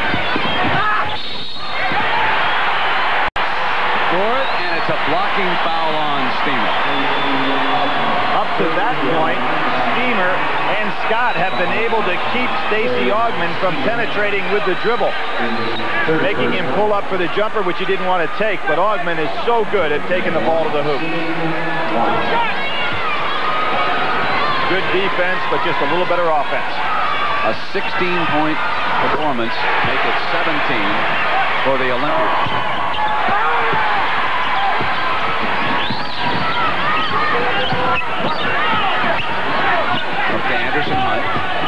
Good, and it's a blocking foul on Steamer. Up to that point, Steamer and Scott have been able to keep Stacey Augmon from penetrating with the dribble, making him pull up for the jumper, which he didn't want to take, but Augmon is so good at taking the ball to the hoop. Good defense, but just a little better offense. A sixteen-point performance, make it seventeen for the Olympians. Okay, Anderson Hunt.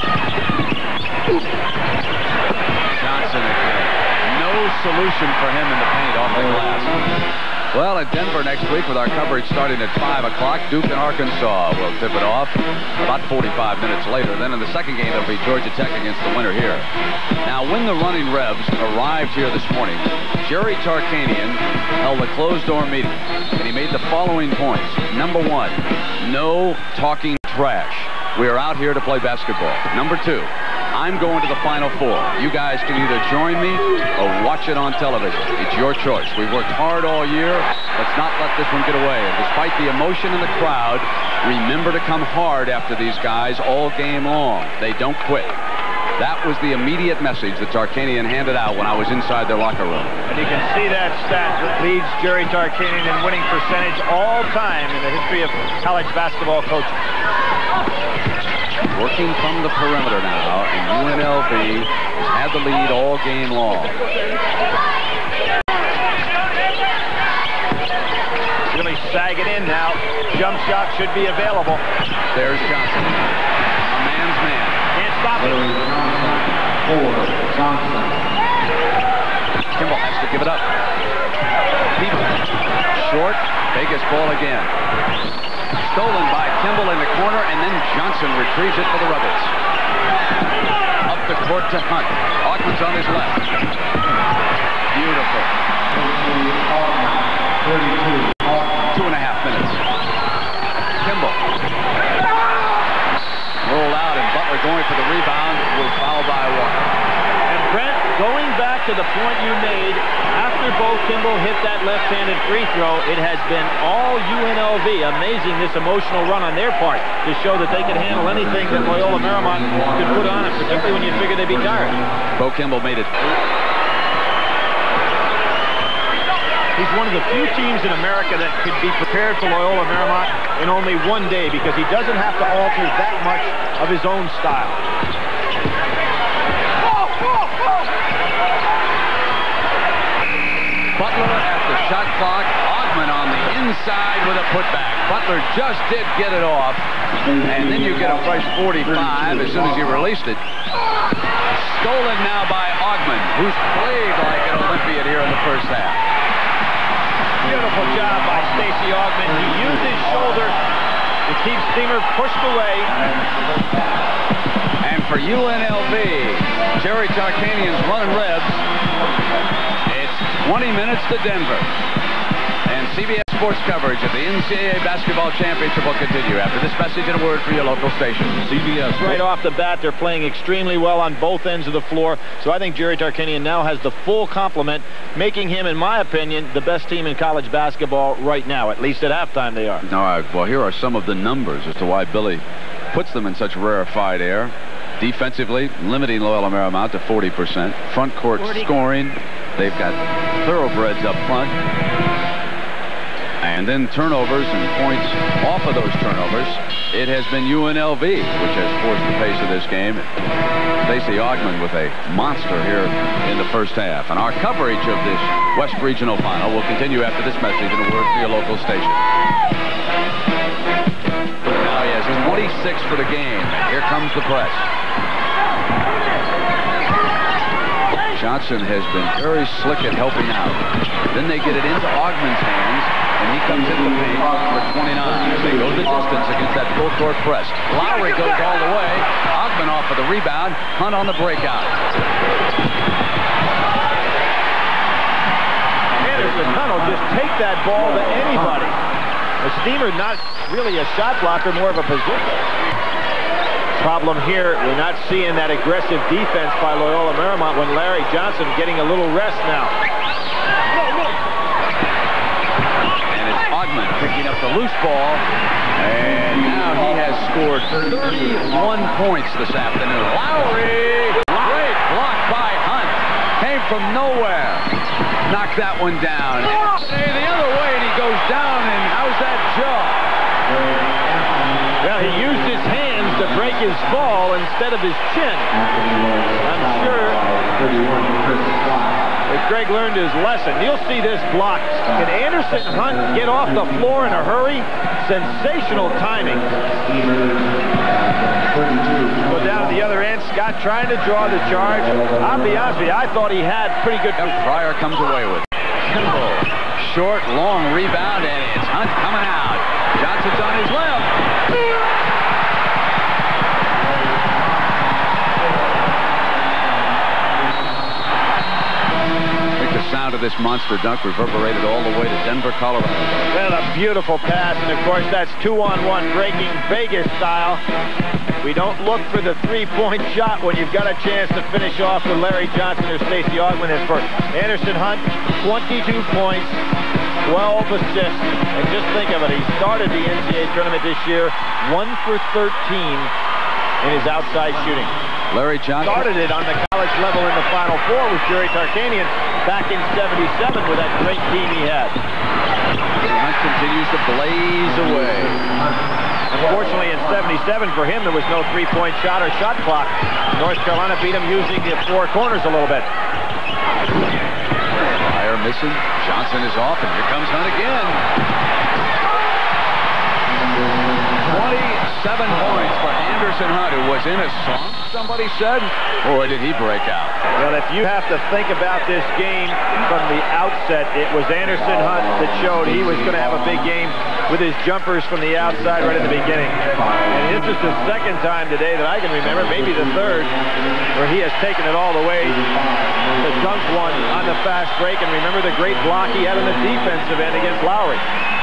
Johnson again. No solution for him in the paint off the glass. Well, at Denver next week with our coverage starting at five o'clock, Duke and Arkansas will tip it off about forty-five minutes later. Then in the second game, it'll be Georgia Tech against the winner here. Now, when the Running Rebs arrived here this morning, Jerry Tarkanian held a closed-door meeting, and he made the following points. Number one, no talking trash. We are out here to play basketball. Number two, I'm going to the Final Four. You guys can either join me or watch it on television. It's your choice. We've worked hard all year. Let's not let this one get away. And despite the emotion in the crowd, remember to come hard after these guys all game long. They don't quit. That was the immediate message that Tarkanian handed out when I was inside their locker room. And you can see that stat that leads Jerry Tarkanian in winning percentage all time in the history of college basketball coaching. Working from the perimeter now, and U N L V has had the lead all game long. Really sagging in now. Jump shot should be available. There's Johnson. A man's man. Can't stop it. Four, Johnson. Kimball has to give it up. Deep. Short. Vegas ball again. Stolen by Kimball in the corner, and then Johnson retrieves it for the Rebels. Up the court to Hunt. Augmon's on his left. Beautiful. Two and a half minutes. Kimball. Rolled out, and Butler going for the rebound was fouled by Walker. And Brent, going back to the point you made, after Bo Kimball hit that left-handed free throw, it has been all U N L V. Amazing, this emotional run on their part to show that they could handle anything that Loyola Marymount could put on it, particularly when you figure they'd be tired. Bo Kimball made it. He's one of the few teams in America that could be prepared for Loyola Marymount in only one day because he doesn't have to alter that much of his own style. Butler at the shot clock. Augmon on the inside with a putback. Butler just did get it off. And then you get a fresh forty-five as soon as you released it. Stolen now by Augmon, who's played like an Olympian here in the first half. Beautiful job by Stacey Augmon. He used his shoulder to keep Steamer pushed away. And for U N L V, Jerry Tarkanian's Running Rebs, it's twenty minutes to Denver. And C B S Sports coverage of the N C double A Basketball Championship will continue after this message and a word for your local station. C B S. Right off the bat, they're playing extremely well on both ends of the floor. So I think Jerry Tarkanian now has the full complement, making him, in my opinion, the best team in college basketball right now. At least at halftime they are. All right, well, here are some of the numbers as to why Billy puts them in such rarefied air. Defensively, limiting Loyola Marymount to forty percent. Front court scoring, they've got thoroughbreds up front. And then turnovers and points off of those turnovers. It has been U N L V which has forced the pace of this game. Stacey Augmon with a monster here in the first half. And our coverage of this West Regional Final will continue after this message and a word for your local station. thirty-six for the game. Here comes the press. Johnson has been very slick at helping out. Then they get it into Augman's hands, and he comes into the paint for twenty-nine. They go the distance against that full court press. Lowry goes all the way. Augman off for the rebound. Hunt on the breakout. Anderson Hunt will just take that ball to anybody. The Steamer not really a shot blocker, more of a position. Problem here, we're not seeing that aggressive defense by Loyola Marymount when Larry Johnson getting a little rest now. And it's Augman picking up the loose ball. And now he has scored thirty-one points this afternoon. Lowry, great block by Hunt. Came from nowhere. Knocked that one down. Anthony the other way, and he goes down, and how's that jaw? Well, he used his hands to break his fall instead of his chin. I'm sure that Greg learned his lesson. You'll see this block. Can Anderson Hunt get off the floor in a hurry? Sensational timing. Go down to the other end. Scott trying to draw the charge. I'll be honest with you, I thought he had pretty good... Pryor comes away with it. Kimball. Short, long rebound, and it's Hunt coming out. Johnson's on his left. I think the sound of this monster dunk reverberated all the way to Denver, Colorado. Well, a beautiful pass, and of course that's two-on-one breaking Vegas style. We don't look for the three-point shot when you've got a chance to finish off with Larry Johnson or Stacey Augman at first. Anderson Hunt, twenty-two points, twelve assists, and just think of it, he started the N C A A tournament this year, one for thirteen in his outside shooting. Larry Johnson started it on the college level in the Final Four with Jerry Tarkanian back in seventy-seven with that great team he had. Hunt continues to blaze away. Unfortunately, in seventy-seven, for him, there was no three-point shot or shot clock. North Carolina beat him using the four corners a little bit. Pryor missing. Johnson is off, and here comes Hunt again. twenty-seven points for Anderson Hunt, who was in a slump, somebody said. Boy, did he break out. Well, if you have to think about this game from the outset, it was Anderson Hunt that showed he was going to have a big game with his jumpers from the outside right at the beginning. And this is the second time today that I can remember, maybe the third, where he has taken it all the way to dunk one on the fast break. And remember the great block he had on the defensive end against Lowry.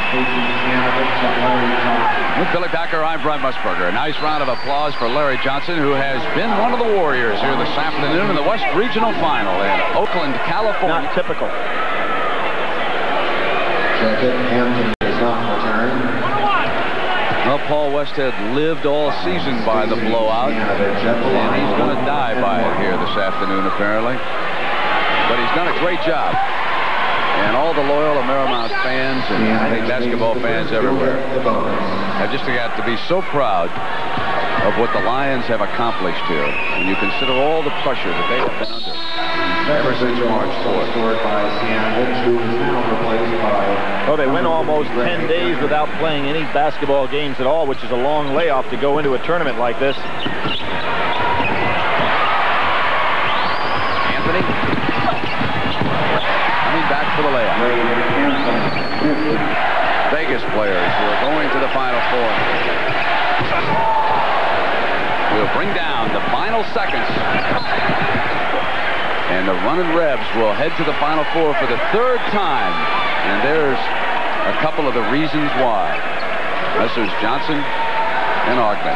With Billy Packer, I'm Brent Musburger. A nice round of applause for Larry Johnson, who has been one of the Warriors here this afternoon in the West Regional Final in Oakland, California. Not typical. Hampton does not return. Well, Paul Westhead lived all season by the blowout, and he's going to die by it here this afternoon, apparently. But he's done a great job. And all the Loyola Marymount fans and I think basketball fans everywhere have just got to be so proud of what the Lions have accomplished here. When you consider all the pressure that they have been under ever since March fourth. Well, they went almost ten days without playing any basketball games at all, which is a long layoff to go into a tournament like this. Anthony. Back for the layup. Vegas players who are going to the Final Four. We'll bring down the final seconds. And the running Rebs will head to the Final Four for the third time. And there's a couple of the reasons why. Messrs. Johnson and Augman.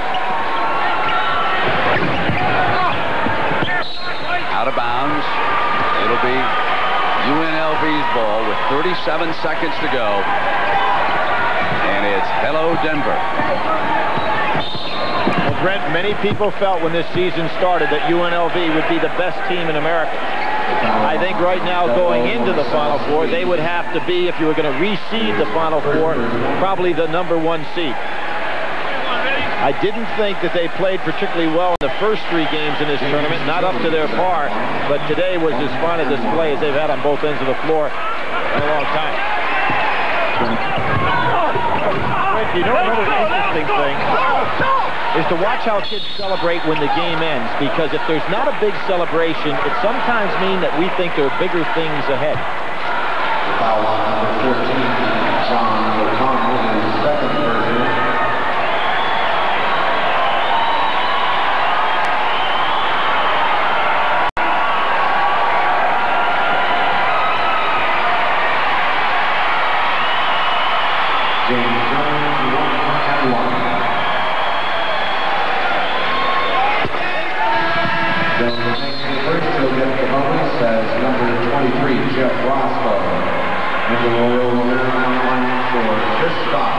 Out of bounds. It'll be U N L V's ball with thirty-seven seconds to go. And it's hello, Denver. Well, Brent, many people felt when this season started that U N L V would be the best team in America. I think right now going into the Final Four, they would have to be, if you were going to reseed the Final Four, probably the number one seed. I didn't think that they played particularly well in the first three games in this tournament, not up to their par, but today was as fine a display as they've had on both ends of the floor in a long time. You know, another interesting thing is to watch how kids celebrate when the game ends, because if there's not a big celebration, it sometimes means that we think there are bigger things ahead. Foul on number fourteen, John O'Connell, in his second version. James Jones, one and one. Jones makes the first, he'll get the bonus as number twenty-three, Jeff Roscoe. And the Royal Marine on the line for this spot.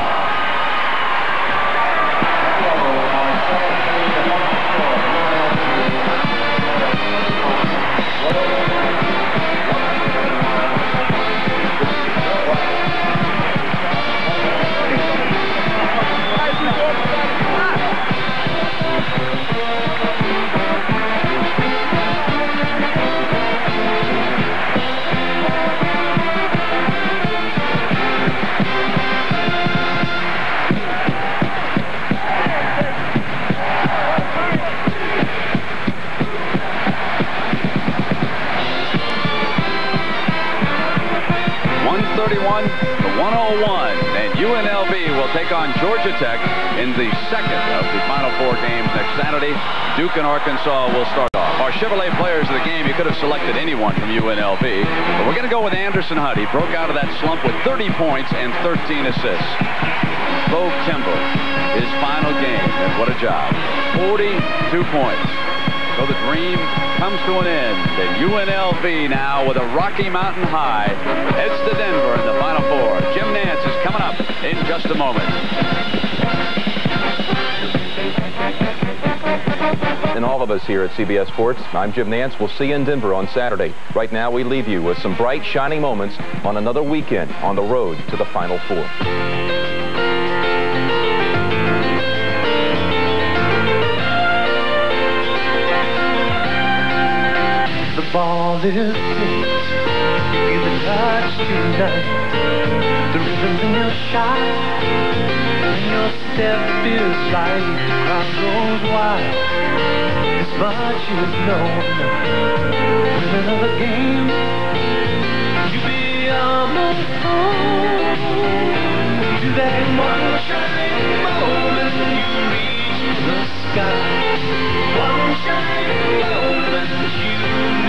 thirty-one to one oh one, and U N L V will take on Georgia Tech in the second of the Final Four games next Saturday. Duke and Arkansas will start off. Our Chevrolet players of the game, you could have selected anyone from U N L V, but we're going to go with Anderson Hunt. He broke out of that slump with thirty points and thirteen assists. Bo Kimball, his final game, and what a job. forty-two points. So the dream comes to an end, and U N L V now with a Rocky Mountain high heads to Denver in the Final Four. Jim Nance is coming up in just a moment. And all of us here at C B S Sports, I'm Jim Nance. We'll see you in Denver on Saturday. Right now, we leave you with some bright, shining moments on another weekend on the road to the Final Four. The ball is in, give a touch tonight. The rhythm in your shot, when your step is light, the crowd goes wild. This much is known, win another game, you be almost home. You do that in one shining moment, you reach the sky. One shining moment, you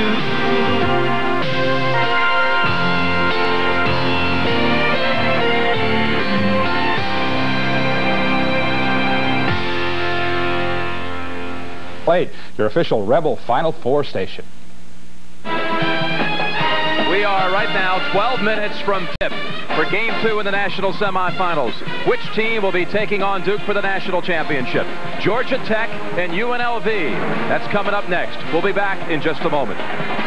Played your official Rebel Final Four station. We are right now twelve minutes from tip for game two in the national semifinals. Which team will be taking on Duke for the national championship? Georgia Tech and U N L V. That's coming up next. We'll be back in just a moment.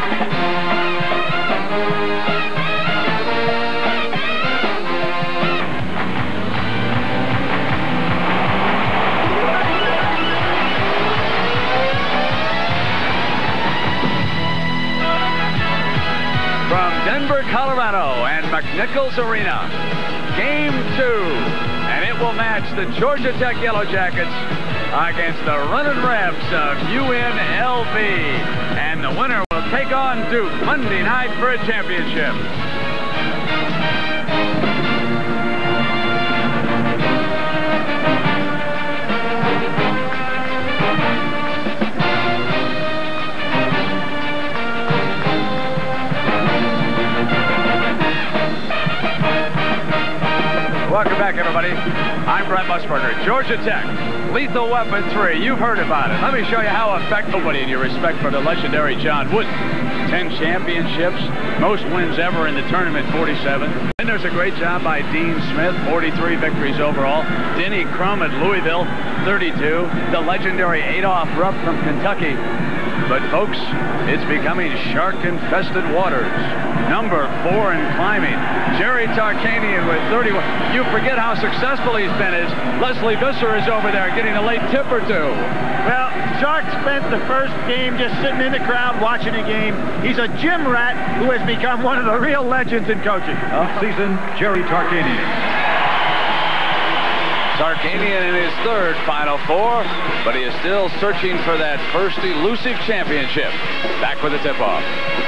From Denver, Colorado, and McNichols Arena, game two, and it will match the Georgia Tech Yellow Jackets against the Runnin' Rebs of U N L V, and the winner will take on Duke Monday night for a championship. Welcome back, everybody. I'm Brett Musburger. Georgia Tech, Lethal Weapon three. You've heard about it. Let me show you how effective. Nobody in your respect for the legendary John Wooden. ten championships, most wins ever in the tournament, forty-seven. And there's a great job by Dean Smith, forty-three victories overall. Denny Crum at Louisville, thirty-two. The legendary Adolph Rupp from Kentucky. But folks, it's becoming shark-infested waters. Number four in climbing, Jerry Tarkanian with thirty-one. You forget how successful he's been as Leslie Visser is over there getting a late tip or two. Well, Shark spent the first game just sitting in the crowd watching a game. He's a gym rat who has become one of the real legends in coaching. Off-season, Jerry Tarkanian. Tarkanian in his third Final Four, but he is still searching for that first elusive championship. Back with the tip-off.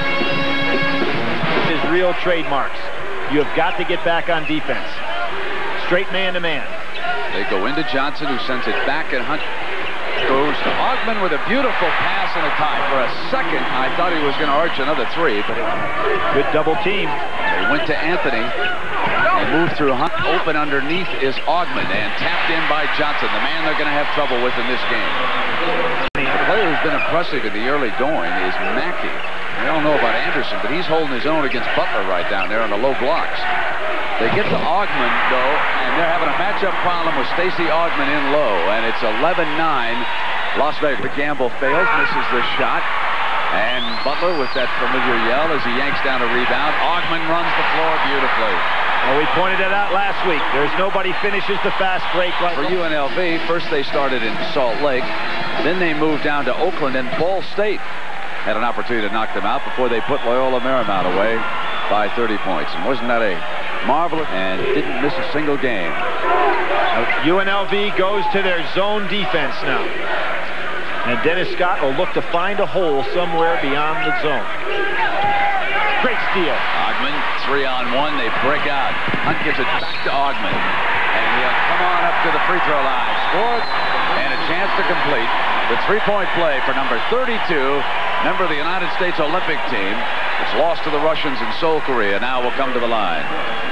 His real trademarks. You have got to get back on defense. Straight man-to-man. They go into Johnson, who sends it back, and Hunt goes to Augmon with a beautiful pass and a tie. For a second, I thought he was going to arch another three, but good double team. They went to Anthony. They move through Hunt. Open underneath is Augmon, and tapped in by Johnson, the man they're going to have trouble with in this game. The player who's been impressive in the early going is Mackey. I don't know about Anderson, but he's holding his own against Butler right down there on the low blocks. They get to Augmon, though, and they're having a matchup problem with Stacey Augmon in low, and it's eleven nine. Las Vegas. The gamble fails, misses the shot. And Butler with that familiar yell as he yanks down a rebound. Augmon runs the floor beautifully. Well, we pointed it out last week. There's nobody finishes the fast break like for U N L V. First they started in Salt Lake. Then they moved down to Oakland, and Ball State had an opportunity to knock them out before they put Loyola Marymount away by thirty points. And wasn't that a marvelous, and didn't miss a single game. U N L V goes to their zone defense now. And Dennis Scott will look to find a hole somewhere beyond the zone. Great steal. Augmon, three on one. They break out. Hunt gives it back to Augmon. And he'll come on up to the free throw line. Scored, and a chance to complete the three-point play for number thirty-two, member of the United States Olympic team, which lost to the Russians in Seoul, Korea. Now will come to the line.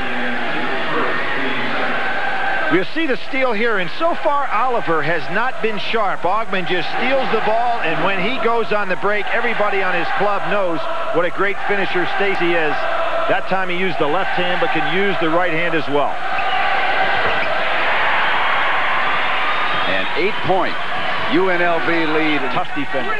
We'll see the steal here, and so far Oliver has not been sharp. Augmon just steals the ball, and when he goes on the break, everybody on his club knows what a great finisher Stacey is. That time he used the left hand, but can use the right hand as well. An eight-point U N L V lead. Tough defender.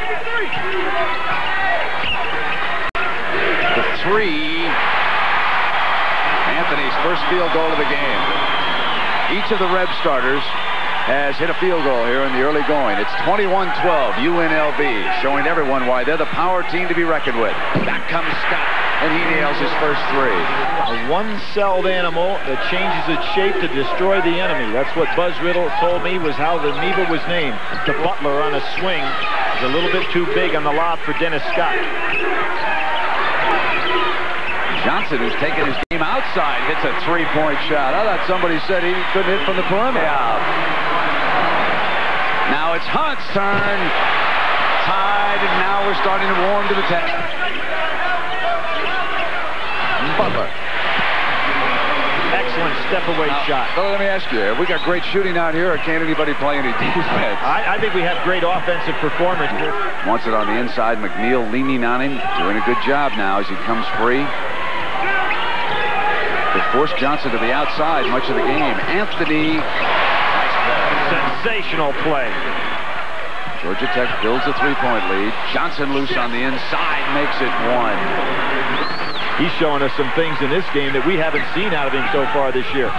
The three. Anthony's first field goal of the game. Each of the Reb starters has hit a field goal here in the early going. It's twenty-one twelve, U N L V, showing everyone why they're the power team to be reckoned with. Back comes Scott, and he nails his first three. A one-celled animal that changes its shape to destroy the enemy. That's what Buzz Riddle told me was how the amoeba was named. The Butler on a swing is a little bit too big on the lob for Dennis Scott. Johnson, who's taken his game outside, hits a three-point shot. I thought somebody said he couldn't hit from the perimeter. Yeah. Now it's Hunt's turn. Tied, and now we're starting to warm to the test. Butler. Excellent step-away now, shot. Well, let me ask you, have we got great shooting out here, or can't anybody play any defense? I, I think we have great offensive performance here. Wants it on the inside. McNeil leaning on him, doing a good job now as he comes free. They force Johnson to the outside much of the game. Anthony. Nice play. Sensational play. Georgia Tech builds a three-point lead. Johnson loose on the inside, makes it one. He's showing us some things in this game that we haven't seen out of him so far this year.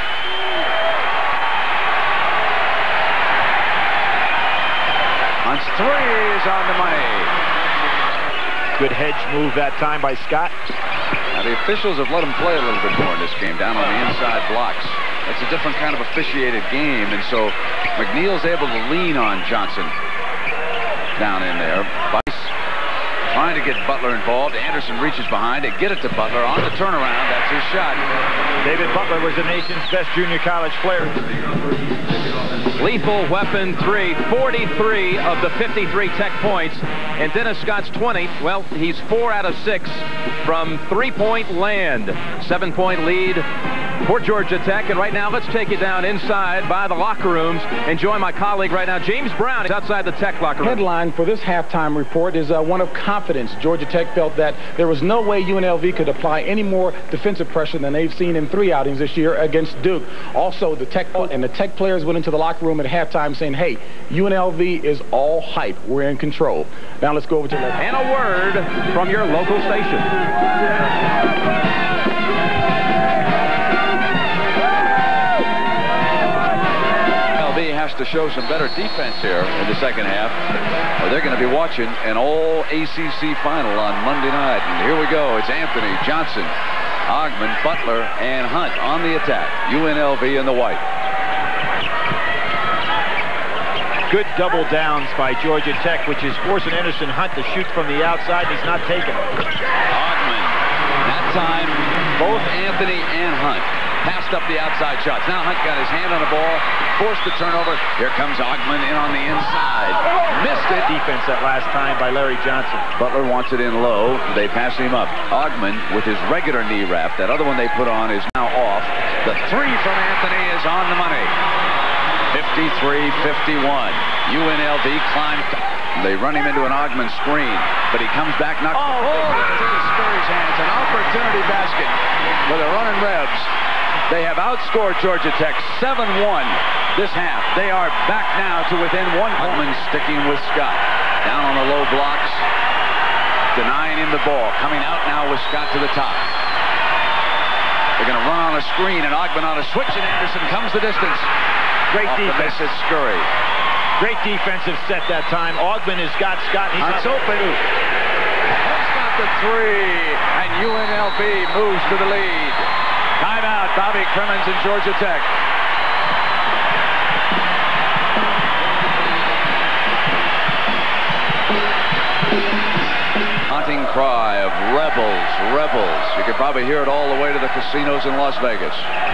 Hunt's three is on the money. Good hedge move that time by Scott. Now the officials have let him play a little bit more in this game, down on the inside blocks. That's a different kind of officiated game, and so McNeil's able to lean on Johnson down in there. Bice trying to get Butler involved. Anderson reaches behind to get it to Butler on the turnaround. That's his shot. David Butler was the nation's best junior college player. Lethal weapon three, forty-three of the fifty-three Tech points. And Dennis Scott's twenty, well, he's four out of six from three-point land. Seven-point lead for Georgia Tech. And right now, let's take you down inside by the locker rooms and join my colleague right now, James Brown, is outside the Tech locker room. Headline for this halftime report is uh, one of confidence. Georgia Tech felt that there was no way U N L V could apply any more defensive pressure than they've seen in three outings this year against Duke. Also, the Tech and the Tech players went into the locker room at halftime saying, hey, U N L V is all hype. We're in control. Now let's go over to the... And a word from your local station. Has to show some better defense here in the second half, or they're going to be watching an all A C C final on Monday night. And here we go. It's Anthony, Johnson, Ogman, Butler, and Hunt on the attack. U N L V in the white. Good double downs by Georgia Tech, which is forcing Anderson Hunt to shoot from the outside, and he's not taking it. Ogman, that time, both Anthony and Hunt passed up the outside shots. Now Hunt got his hand on the ball, forced the turnover. Here comes Ogman in on the inside. Missed it. Defense that last time by Larry Johnson. Butler wants it in low. They pass him up. Ogman with his regular knee wrap. That other one they put on is now off. The three from Anthony is on the money. fifty-three fifty-one. U N L V climbed. They run him into an Ogman screen, but he comes back, knocks oh, oh, into Scurry's hands. An opportunity basket for the running Rebs. They have outscored Georgia Tech seven one this half. They are back now to within one. Ogman sticking with Scott. Down on the low blocks. Denying him the ball. Coming out now with Scott to the top. They're going to run on a screen, and Ogman on a switch, and Anderson comes the distance. Great Off defense. The miss is Scurry. Great defensive set that time. Ogman has got Scott. He's Hunt's open. Hunt's got the three, and U N L V moves to the lead. Timeout, Bobby Crimmins and Georgia Tech. Haunting cry of rebels, rebels. You could probably hear it all the way to the casinos in Las Vegas.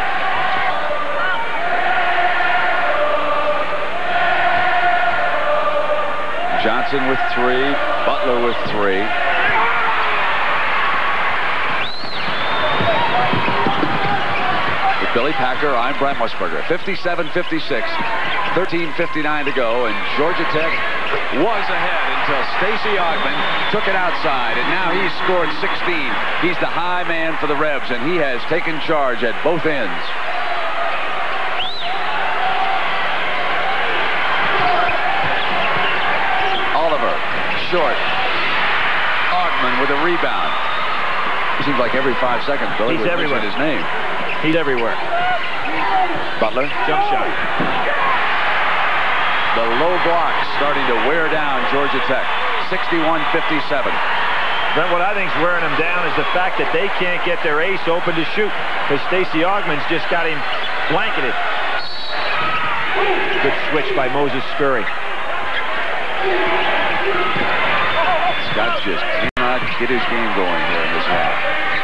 Johnson with three, Butler with three. Billy Packer, I'm Brent Musburger. fifty-seven fifty-six, thirteen fifty-nine to go, and Georgia Tech was ahead until Stacey Ogman took it outside, and now he's scored sixteen. He's the high man for the Rebs, and he has taken charge at both ends. Oliver, short. Ogman with a rebound. It seems like every five seconds, Billy He's would everywhere. mention his name. He's everywhere. Butler. Jump shot. The low block starting to wear down Georgia Tech. sixty-one fifty-seven. Brent, what I think is wearing them down is the fact that they can't get their ace open to shoot, because Stacey Ogman's just got him blanketed. Good switch by Moses Scurry. Scott just cannot get his game going here in this half.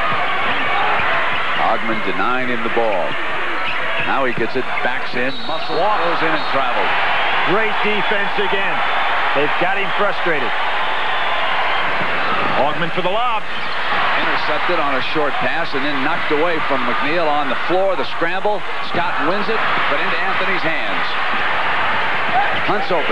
Ogman denying him the ball. Now he gets it, backs in, muscle, goes in and travels. Great defense again. They've got him frustrated. Ogman for the lob. Intercepted on a short pass and then knocked away from McNeil on the floor. The scramble. Scott wins it, but into Anthony's hands. Hunt's open.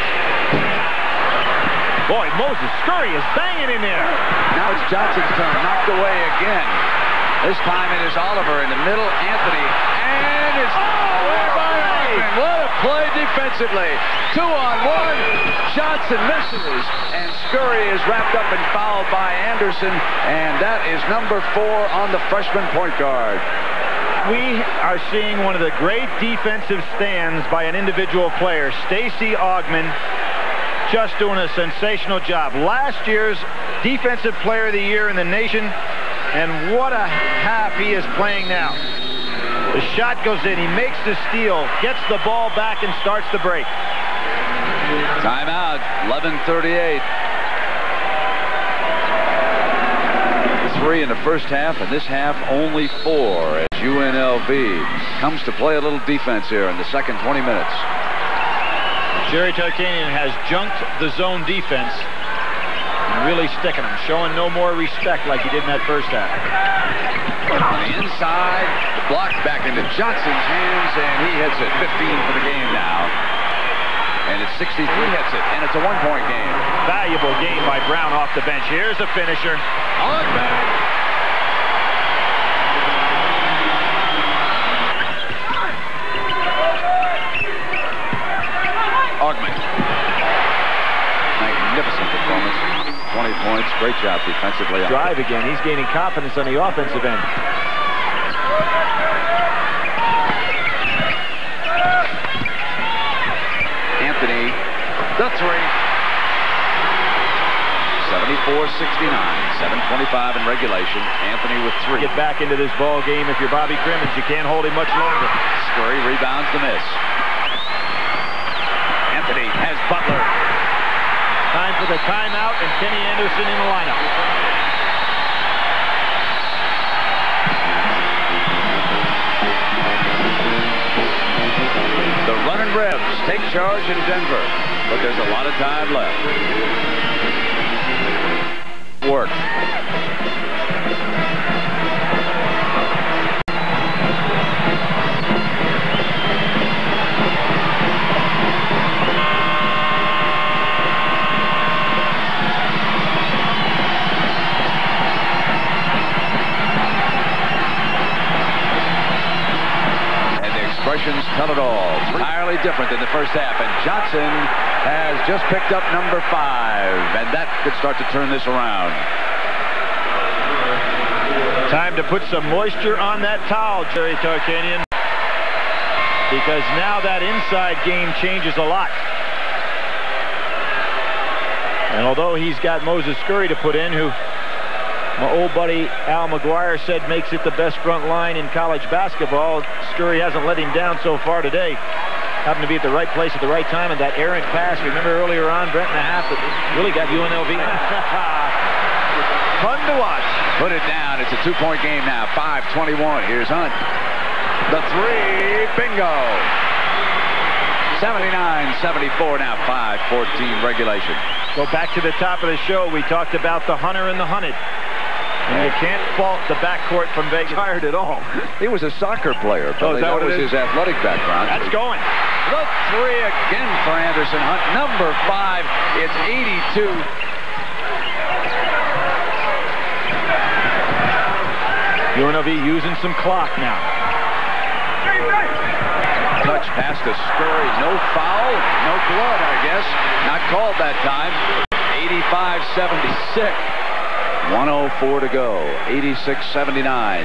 Boy, Moses Scurry is banging in there. Now it's Johnson's turn. Knocked away again. This time it is Oliver in the middle. Anthony. And it's oh, by Ogman. What a play defensively. Two on one. Johnson misses. And Scurry is wrapped up and fouled by Anderson. And that is number four on the freshman point guard. We are seeing one of the great defensive stands by an individual player. Stacey Ogman just doing a sensational job. Last year's Defensive Player of the Year in the nation. And what a half he is playing now. The shot goes in. He makes the steal, gets the ball back, and starts the break. Timeout, eleven thirty-eight. Three in the first half, and this half only four as U N L V comes to play a little defense here in the second twenty minutes. Jerry Tarkanian has junked the zone defense. and really sticking them, showing no more respect like he did in that first half. On the inside, the block back into Johnson's hands, and he hits it. fifteen for the game now. And it's sixty-three hits it, and it's a one-point game. Valuable game by Brown off the bench. Here's the finisher. Ogman. Ogman. Magnificent performance. twenty points. Great job defensively. Drive again. He's gaining confidence on the offensive end. Anthony, the three. seventy-four sixty-nine. seven twenty-five in regulation. Anthony with three. Get back into this ball game if you're Bobby Crimmins. You can't hold him much longer. Scurry rebounds the miss. Anthony has Butler. Time for the timeout, and Kenny Anderson in the lineup. The running Rebs take charge in Denver, but there's a lot of time left. Work. Expressions tell it all. Entirely different than the first half, and Johnson has just picked up number five, and that could start to turn this around. Time to put some moisture on that towel, Jerry Tarkanian, because now that inside game changes a lot. And although he's got Moses Scurry to put in, who my old buddy Al McGuire said makes it the best front line in college basketball, Scurry hasn't let him down so far today. Happened to be at the right place at the right time, and that errant pass, remember earlier on, Brent and a half, that really got U N L V. Fun to watch. Put it down. It's a two-point game now. five twenty-one. Here's Hunt. The three. Bingo. seventy-nine seventy-four now. five fourteen regulation. Go back to the top of the show. We talked about the Hunter and the Hunted. And you can't fault the backcourt from Vegas. Tired at all. He was a soccer player. Oh, is that, that what was it is? his athletic background. That's going. The three again for Anderson Hunt. Number five. It's eighty-two. U N L V using some clock now. Touch pass to Scurry. No foul. No blood, I guess. Not called that time. eighty-five seventy-six. one oh four to go. eighty-six seventy-nine.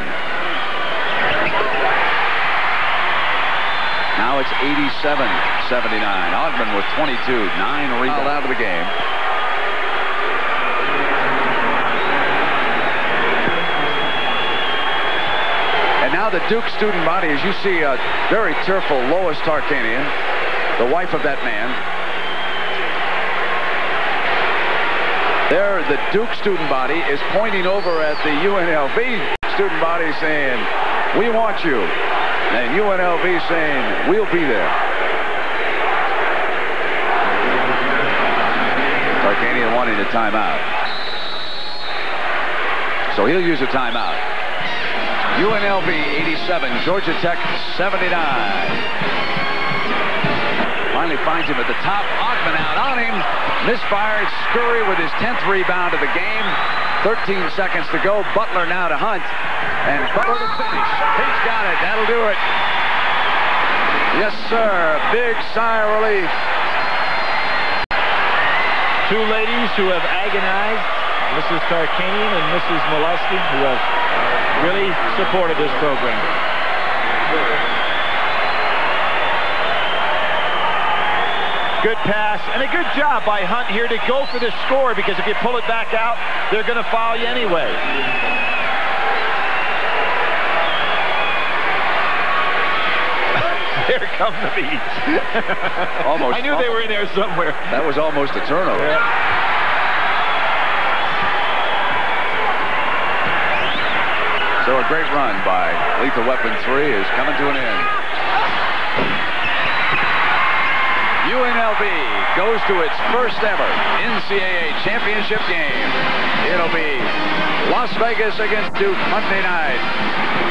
Now it's eighty-seven seventy-nine. Ogman with twenty-two. Nine rebounds out of the game. And now the Duke student body, as you see, a very tearful Lois Tarkanian, the wife of that man. There, the Duke student body is pointing over at the U N L V student body saying, "We want you." And U N L V saying, "We'll be there." Tarkanian wanting a timeout. So he'll use a timeout. U N L V eighty-seven, Georgia Tech seventy-nine. Finally finds him at the top. Ogman out on him. Misfired. Scurry with his tenth rebound of the game. thirteen seconds to go. Butler now to Hunt. And Butler to finish. He's got it. That'll do it. Yes, sir. Big sigh of relief. Two ladies who have agonized, Missus Tarkanian and Missus Molesky, who have really supported this program. Good pass and a good job by Hunt here to go for the score, because if you pull it back out, they're going to foul you anyway. Here come the beats. Almost. I knew they were in there somewhere. That was almost a turnover. Yeah. So a great run by Lethal Weapon three is coming to an end. U N L V goes to its first ever N C double A championship game. It'll be Las Vegas against Duke Monday night.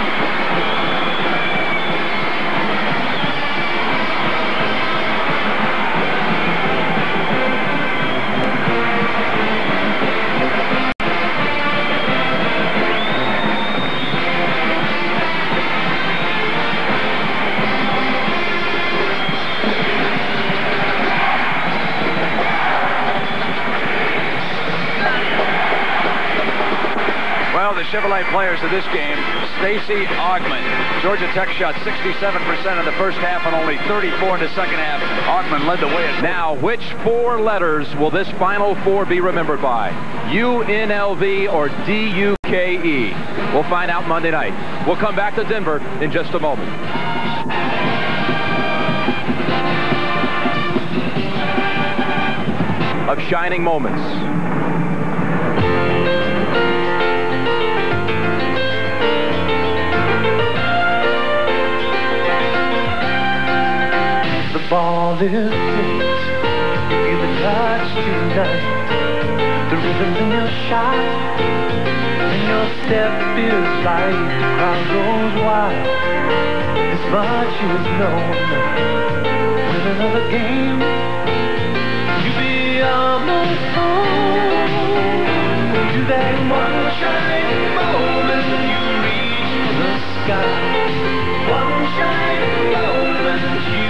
The Chevrolet players of this game, Stacey Augmon. Georgia Tech shot sixty-seven percent in the first half and only thirty-four in the second half. Augmon led the way. Now, which four letters will this Final Four be remembered by? U N L V or D U K E? We'll find out Monday night. We'll come back to Denver in just a moment. Of shining moments. The ball is lit, you feel the touch tonight. The rhythm in your shot, and your step is light. The crowd goes wild, this much is known. Win another game, you be almost home. To that one shining moment, you reach for the sky. One shining moment, you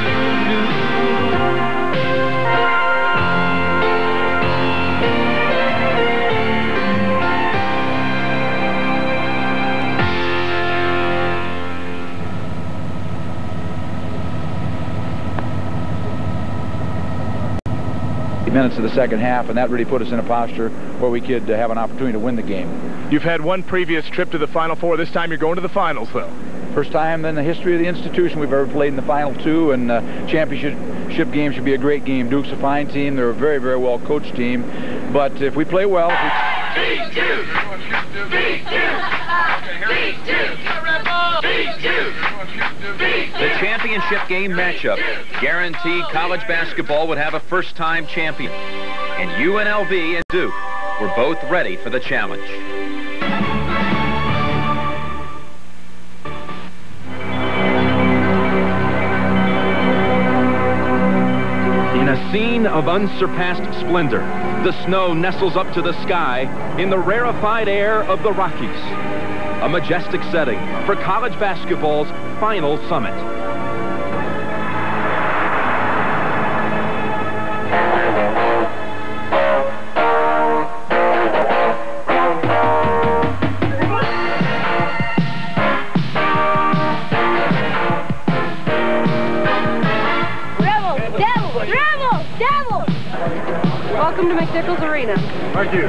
minutes of the second half, and that really put us in a posture where we could uh, have an opportunity to win the game. You've had one previous trip to the Final Four. This time you're going to the finals, though. First time in the history of the institution we've ever played in the Final Two, and uh, championship game should be a great game. Duke's a fine team. They're a very, very well-coached team. But if we play well... If we... Beat Duke! Beat Duke! Beat Duke! Beat Duke! The championship game matchup guaranteed college basketball would have a first-time champion. And U N L V and Duke were both ready for the challenge. In a scene of unsurpassed splendor, the snow nestles up to the sky in the rarefied air of the Rockies. A majestic setting for college basketball's final summit. Welcome to McNichols Arena. Thank you.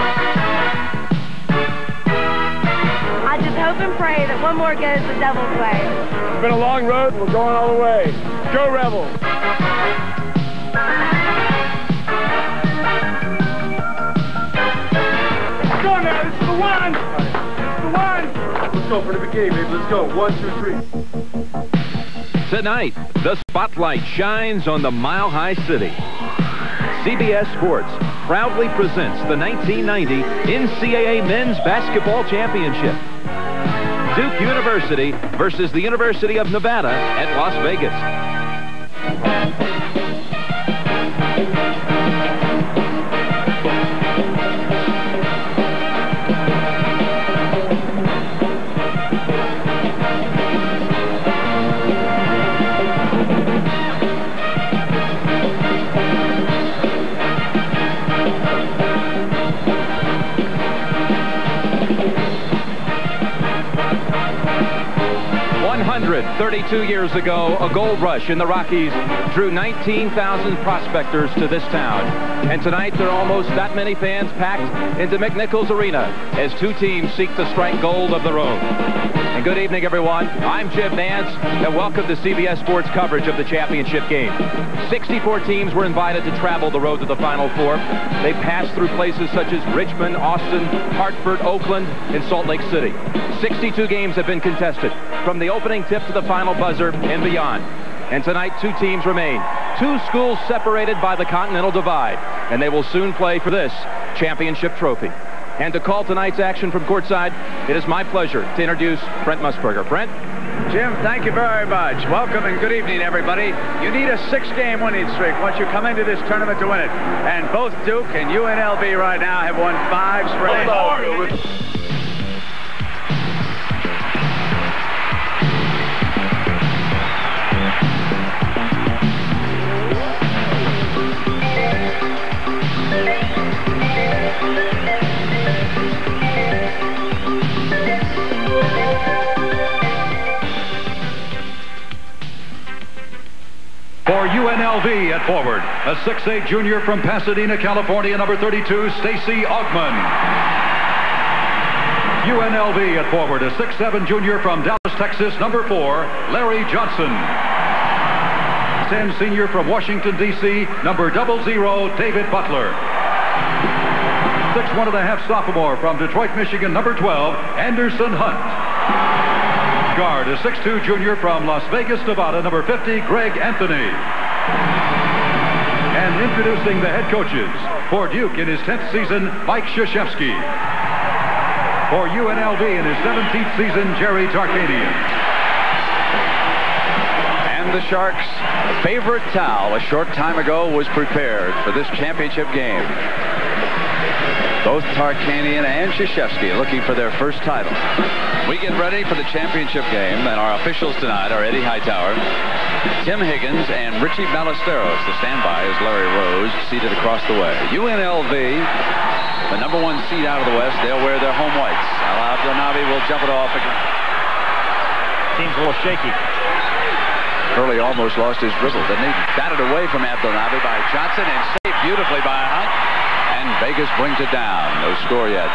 I just hope and pray that one more goes the Devil's way. It's been a long road, and we're going all the way. Go Rebels! Let's go now, this is the one! This is the one! Let's go for the big game, baby. Let's go. One, two, three. Tonight, the spotlight shines on the Mile High City. C B S Sports proudly presents the nineteen ninety N C double A Men's Basketball Championship. Duke University versus the University of Nevada at Las Vegas. one hundred thirty-two years ago, a gold rush in the Rockies drew nineteen thousand prospectors to this town. And tonight, there are almost that many fans packed into McNichols Arena as two teams seek to strike gold of their own. And good evening, everyone. I'm Jim Nantz, and welcome to C B S Sports coverage of the championship game. sixty-four teams were invited to travel the road to the Final Four. They passed through places such as Richmond, Austin, Hartford, Oakland, and Salt Lake City. sixty-two games have been contested, from the opening tip to the final buzzer and beyond. And tonight, two teams remain. two schools separated by the Continental Divide, and they will soon play for this championship trophy. And to call tonight's action from courtside, it is my pleasure to introduce Brent Musburger. Brent? Jim, thank you very much. Welcome and good evening, everybody. You need a six-game winning streak once you come into this tournament to win it. And both Duke and U N L V right now have won five straight. For U N L V at forward, a six eight junior from Pasadena, California, number thirty-two, Stacey Augmon. U N L V at forward, a six seven junior from Dallas, Texas, number four, Larry Johnson. ten senior from Washington, D C, number double zero, David Butler. six one and a half sophomore from Detroit, Michigan, number twelve, Anderson Hunt. Guard, a six two junior from Las Vegas, Nevada, number fifty, Greg Anthony. And introducing the head coaches, for Duke in his tenth season, Mike Krzyzewski. For U N L V in his seventeenth season, Jerry Tarkanian. And the Sharks' favorite towel a short time ago was prepared for this championship game. Both Tarkanian and Krzyzewski looking for their first title. We get ready for the championship game, and our officials tonight are Eddie Hightower, Tim Higgins, and Richie Ballesteros. The standby is Larry Rose, seated across the way. U N L V, the number one seed out of the West, they'll wear their home whites. Al Abdelnaby will jump it off again. Seems a little shaky. Hurley almost lost his dribble, didn't he? Batted away from Abdelnaby by Johnson and saved beautifully by Hunt. And Vegas brings it down. No score yet.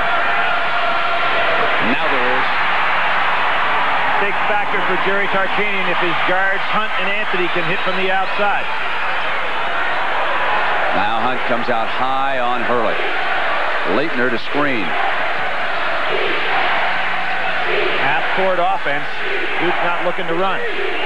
Now there is. Big factor for Jerry Tarkanian if his guards, Hunt and Anthony, can hit from the outside. Now Hunt comes out high on Hurley. Leitner to screen. Half-court offense. Duke not looking to run.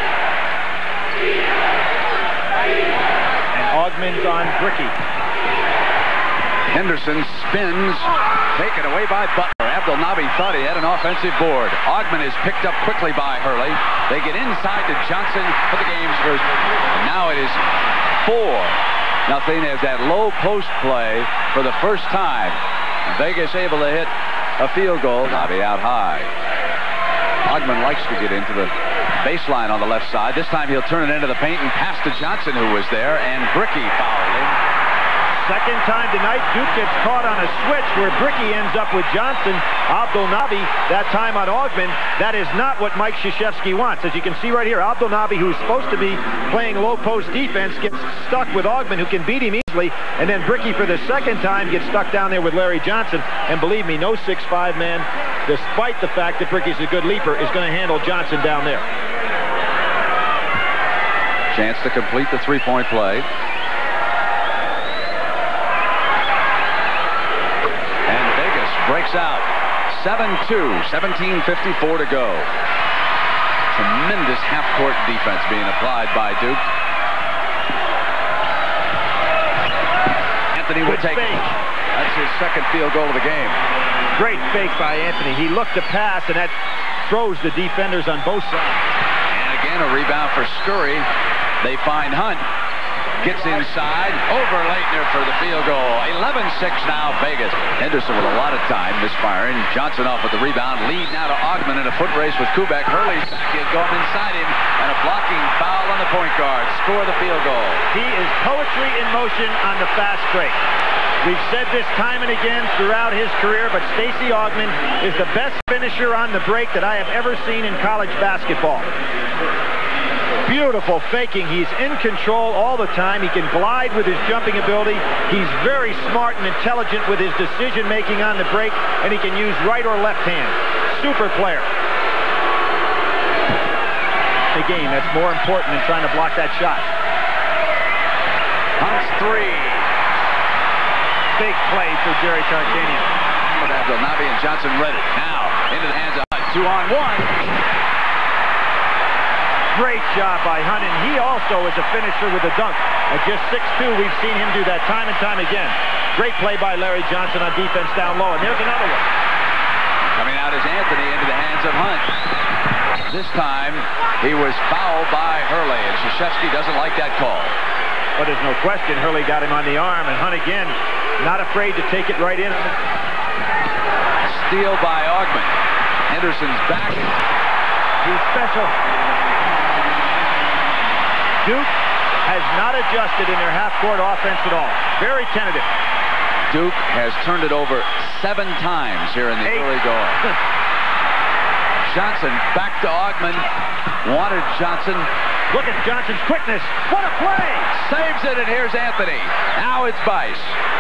And Augmon's on Bricky. Henderson spins, taken away by Butler. Abdelnaby thought he had an offensive board. Augmon is picked up quickly by Hurley. They get inside to Johnson for the game's first. And now it is four nothing as that low post play for the first time. Vegas able to hit a field goal. Nabi out high. Augmon likes to get into the baseline on the left side. This time he'll turn it into the paint and pass to Johnson, who was there, and Bricky fouled him. Second time tonight, Duke gets caught on a switch where Bricky ends up with Johnson. Abdelnaby, that time on Augmon. That is not what Mike Krzyzewski wants. As you can see right here, Abdelnaby, who's supposed to be playing low post defense, gets stuck with Augmon, who can beat him easily. And then Bricky, for the second time, gets stuck down there with Larry Johnson. And believe me, no six five man, despite the fact that Bricky's a good leaper, is going to handle Johnson down there. Chance to complete the three-point play. Breaks out. seven two, seventeen fifty-four to go. Tremendous half-court defense being applied by Duke. Anthony will take it. That's his second field goal of the game. Great fake by Anthony. He looked to pass, and that throws the defenders on both sides. And again, a rebound for Scurry. They find Hunt. Gets inside, over Leitner for the field goal. eleven six now, Vegas. Henderson with a lot of time, misfiring. Johnson off with the rebound. Lead now to Augmon in a foot race with Kubek. Hurley's back is going inside him, and a blocking foul on the point guard. Score the field goal. He is poetry in motion on the fast break. We've said this time and again throughout his career, but Stacey Augmon is the best finisher on the break that I have ever seen in college basketball. Beautiful faking. He's in control all the time. He can glide with his jumping ability. He's very smart and intelligent with his decision making on the break, and he can use right or left hand. Super player. The game, that's more important than trying to block that shot. Hunt's three. Big play for Jerry Tarkanian. Abdelnaby and Johnson read it. Now, into the hands of Hunt. Two on one. Great job by Hunt, and he also is a finisher with a dunk. At just six two, we've seen him do that time and time again. Great play by Larry Johnson on defense down low, and there's another one. Coming out is Anthony into the hands of Hunt. This time, he was fouled by Hurley, and Krzyzewski doesn't like that call. But there's no question, Hurley got him on the arm, and Hunt again, not afraid to take it right in. Steal by Augmon. Henderson's back. He's special. Duke has not adjusted in their half-court offense at all. Very tentative. Duke has turned it over seven times here in the Eight. early going. Johnson back to Augmon. Wanted Johnson. Look at Johnson's quickness. What a play! Saves it, and here's Anthony. Now it's Bice.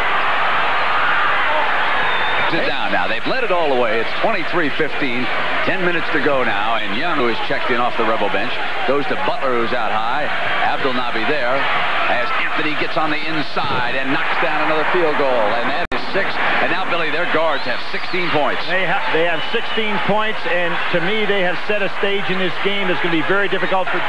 It down now. They've let it all away. It's twenty-three fifteen. Ten minutes to go now, and Young, who is checked in off the Rebel bench, goes to Butler, who's out high. Abdelnaby there as Anthony gets on the inside and knocks down another field goal, and that is six. And now, Billy, their guards have sixteen points. They have they have sixteen points, and to me, they have set a stage in this game that's going to be very difficult for.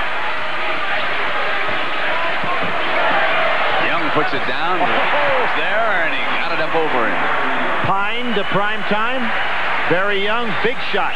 Young puts it down. It's there, and he got it up over him. Pine to prime time. Very Young, big shot.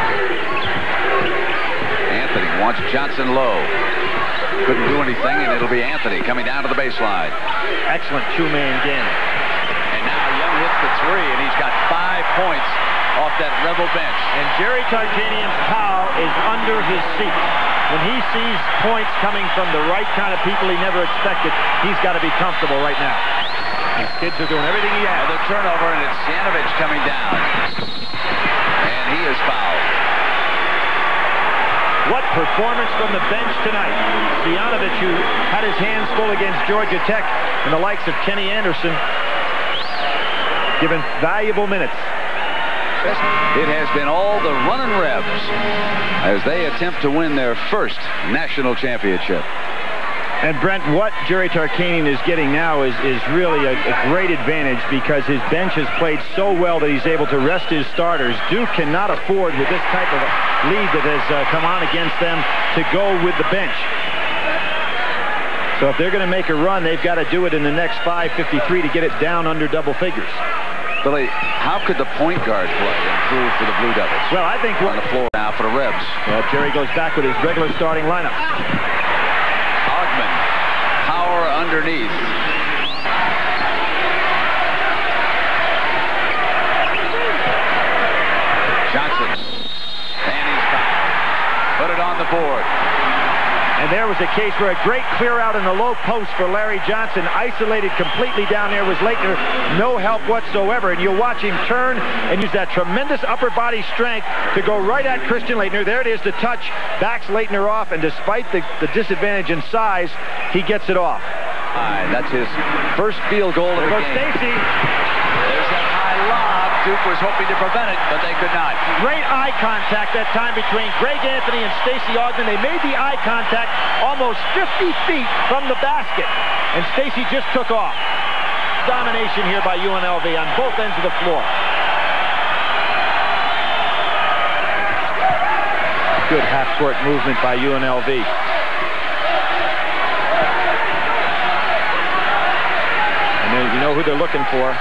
Anthony wants Johnson low. Couldn't do anything, and it'll be Anthony coming down to the baseline. Excellent two-man game. And now Young hits the three, and he's got five points off that Rebel bench. And Jerry Tarkanian's pal is under his seat. When he sees points coming from the right kind of people he never expected, he's got to be comfortable right now. These kids are doing everything he has. Another turnover, and it's Janovich coming down. And he is fouled. What performance from the bench tonight. Janovich, who had his hands full against Georgia Tech, and the likes of Kenny Anderson, given valuable minutes. It has been all the running Rebs as they attempt to win their first national championship. And Brent, what Jerry Tarkanian is getting now is, is really a, a great advantage because his bench has played so well that he's able to rest his starters. Duke cannot afford, with this type of a lead that has uh, come on against them, to go with the bench. So if they're going to make a run, they've got to do it in the next five fifty-three to get it down under double figures. Billy, how could the point guard play improve for the Blue Devils? Well, I think on the floor now for the Rebs. Well, Jerry goes back with his regular starting lineup. Augmon, power underneath. Johnson, and he's fouled. Put it on the board. And there was a case for a great clear out in the low post for Larry Johnson. Isolated completely down there was Laettner. No help whatsoever. And you'll watch him turn and use that tremendous upper body strength to go right at Christian Laettner. There it is, the touch. Backs Laettner off, and despite the, the disadvantage in size, he gets it off. All right, that's his first field goal of there the goes game. Stacy. There's that high lob. Duke was hoping to prevent it, but they could not. Great eye contact that time between Greg Anthony and Stacey Augmon. They made the eye contact almost fifty feet from the basket, and Stacey just took off. Domination here by U N L V on both ends of the floor. Good half-court movement by U N L V. And then you know who they're looking for.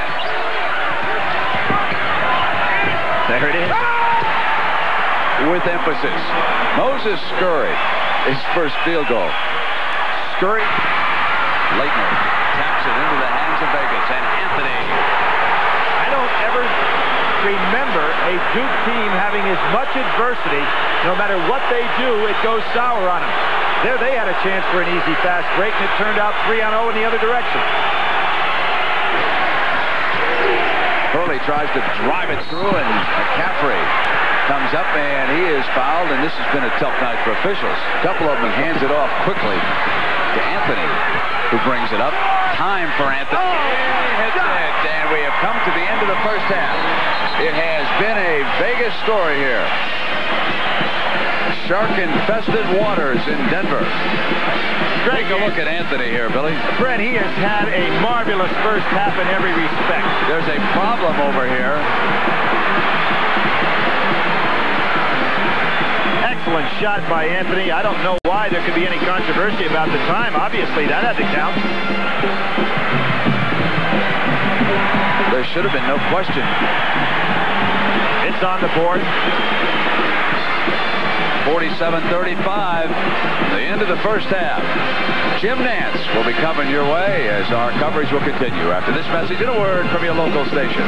There it is. With emphasis. Moses Scurry, his first field goal. Scurry. Laettner taps it into the hands of Vegas, and Anthony. I don't ever remember a Duke team having as much adversity. No matter what they do, it goes sour on them. There they had a chance for an easy fast break, and it turned out three on oh in the other direction. Hurley tries to drive it through, and McCaffrey comes up, and he is fouled, and this has been a tough night for officials. A couple of them hands it off quickly to Anthony, who brings it up. Time for Anthony. Oh, he hits it, and we have come to the end of the first half. It has been a Vegas story here. Shark-infested waters in Denver. Take a look at Anthony here, Billy. Brent, he has had a marvelous first half in every respect. There's a problem over here. excellent shot by Anthony. I don't know why there could be any controversy about the time. Obviously, that had to count. There should have been no question. It's on the board. forty-seven thirty-five, the end of the first half. Jim Nance will be coming your way as our coverage will continue after this message and a word from your local station.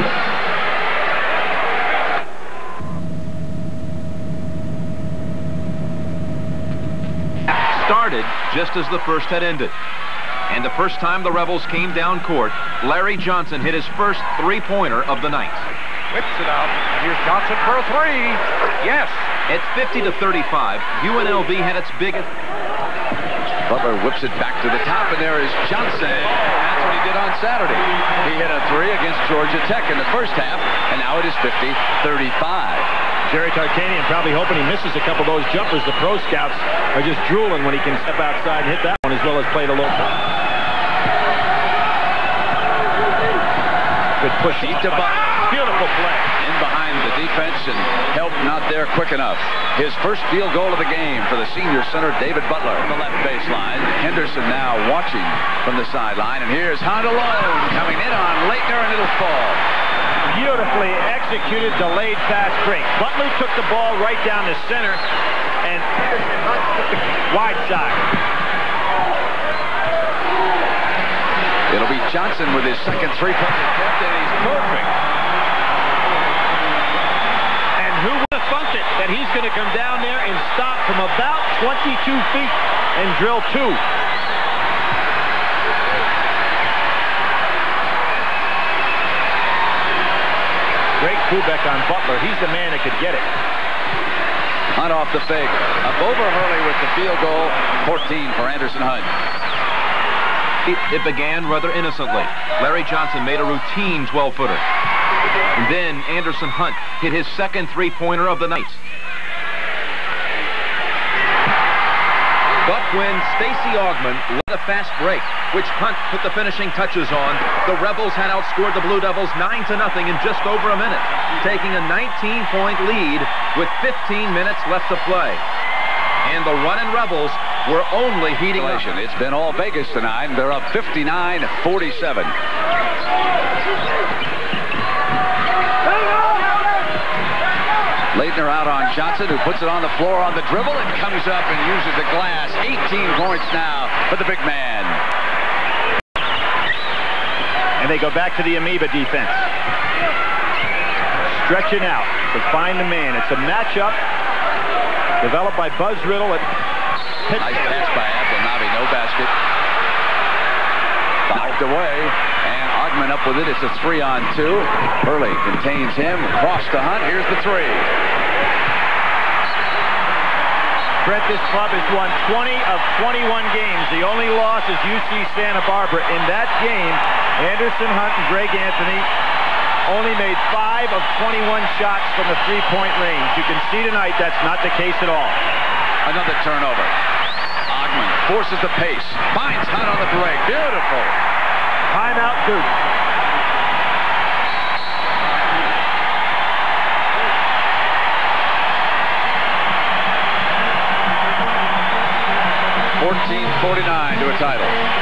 Started just as the first had ended. And the first time the Rebels came down court, Larry Johnson hit his first three-pointer of the night. Whips it out, and here's Johnson for a three. Yes. At fifty to thirty-five, U N L V had its biggest. Butler whips it back to the top, and there is Johnson. That's what he did on Saturday. He hit a three against Georgia Tech in the first half, and now it is fifty thirty-five. Jerry Tarkanian probably hoping he misses a couple of those jumpers. The pro scouts are just drooling when he can step outside and hit that one as well as play the low post. Good push. Deep to Butler. Beautiful play. In behind the defense and help not there quick enough. His first field goal of the game for the senior center, David Butler. From the left baseline. Henderson now watching from the sideline. And here's Hunt alone coming in on Laettner, and it'll fall. Beautifully executed delayed fast break. Butler took the ball right down the center, and Henderson Hunt took the wide side. It'll be Johnson with his second three-point attempt, and he's perfect. And who would have thunk it that he's going to come down there and stop from about twenty-two feet and drill two? Greg Kubek on Butler. He's the man that could get it. Hunt off the fake. Up over Hurley with the field goal. fourteen for Anderson Hunt. It began rather innocently. Larry Johnson made a routine twelve-footer. And then Anderson Hunt hit his second three-pointer of the night. But when Stacey Augmon led a fast break, which Hunt put the finishing touches on, the Rebels had outscored the Blue Devils nine to nothing in just over a minute, taking a nineteen-point lead with fifteen minutes left to play. And the running Rebels were only heating up. It's been all Vegas tonight. They're up fifty-nine forty-seven. Laettner out on Johnson, who puts it on the floor on the dribble and comes up and uses the glass. eighteen points now for the big man. And they go back to the amoeba defense. Stretching out to find the man. It's a matchup developed by Buzz Riddle at Pittsburgh. Nice pass by Abdelnaby, no basket. Knocked away, and Augmon up with it. It's a three on two. Hurley contains him. Cross to Hunt. Here's the three. Brett, this club has won twenty of twenty-one games. The only loss is U C Santa Barbara. In that game, Anderson Hunt and Greg Anthony only made five of twenty-one shots from the three-point range. You can see tonight that's not the case at all. Another turnover. Augmon forces the pace. Finds Hunt on the break. Beautiful. Timeout, Duke. fourteen forty-nine to a title.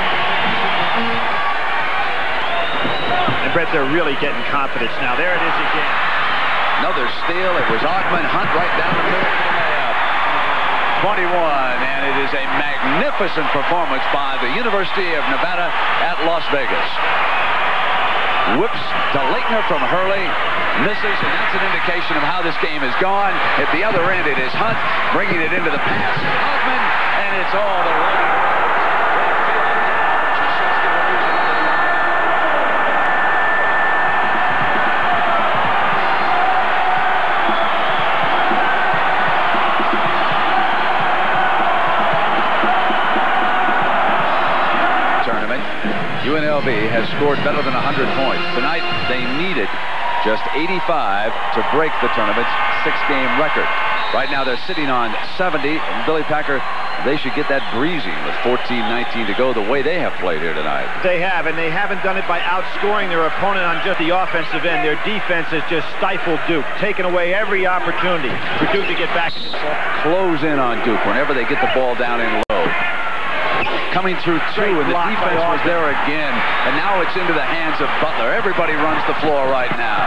And Brett, they're really getting confidence now. There it is again. Another steal. It was Augmon. Hunt right down the middle of the layup. twenty-one, and it is a magnificent performance by the University of Nevada at Las Vegas. Whips to Laettner from Hurley. Misses, and that's an indication of how this game has gone. At the other end, it is Hunt bringing it into the pass. Augmon, and it's all the way. U N L V has scored better than one hundred points. Tonight, they needed just eighty-five to break the tournament's six-game record. Right now, they're sitting on seventy. And Billy Packer, they should get that breezy with fourteen nineteen to go the way they have played here tonight. They have, and they haven't done it by outscoring their opponent on just the offensive end. Their defense has just stifled Duke, taken away every opportunity for Duke to get back. Close in on Duke whenever they get the ball down in low. Coming through two, and the defense was there again, and now it's into the hands of Butler. Everybody runs the floor right now.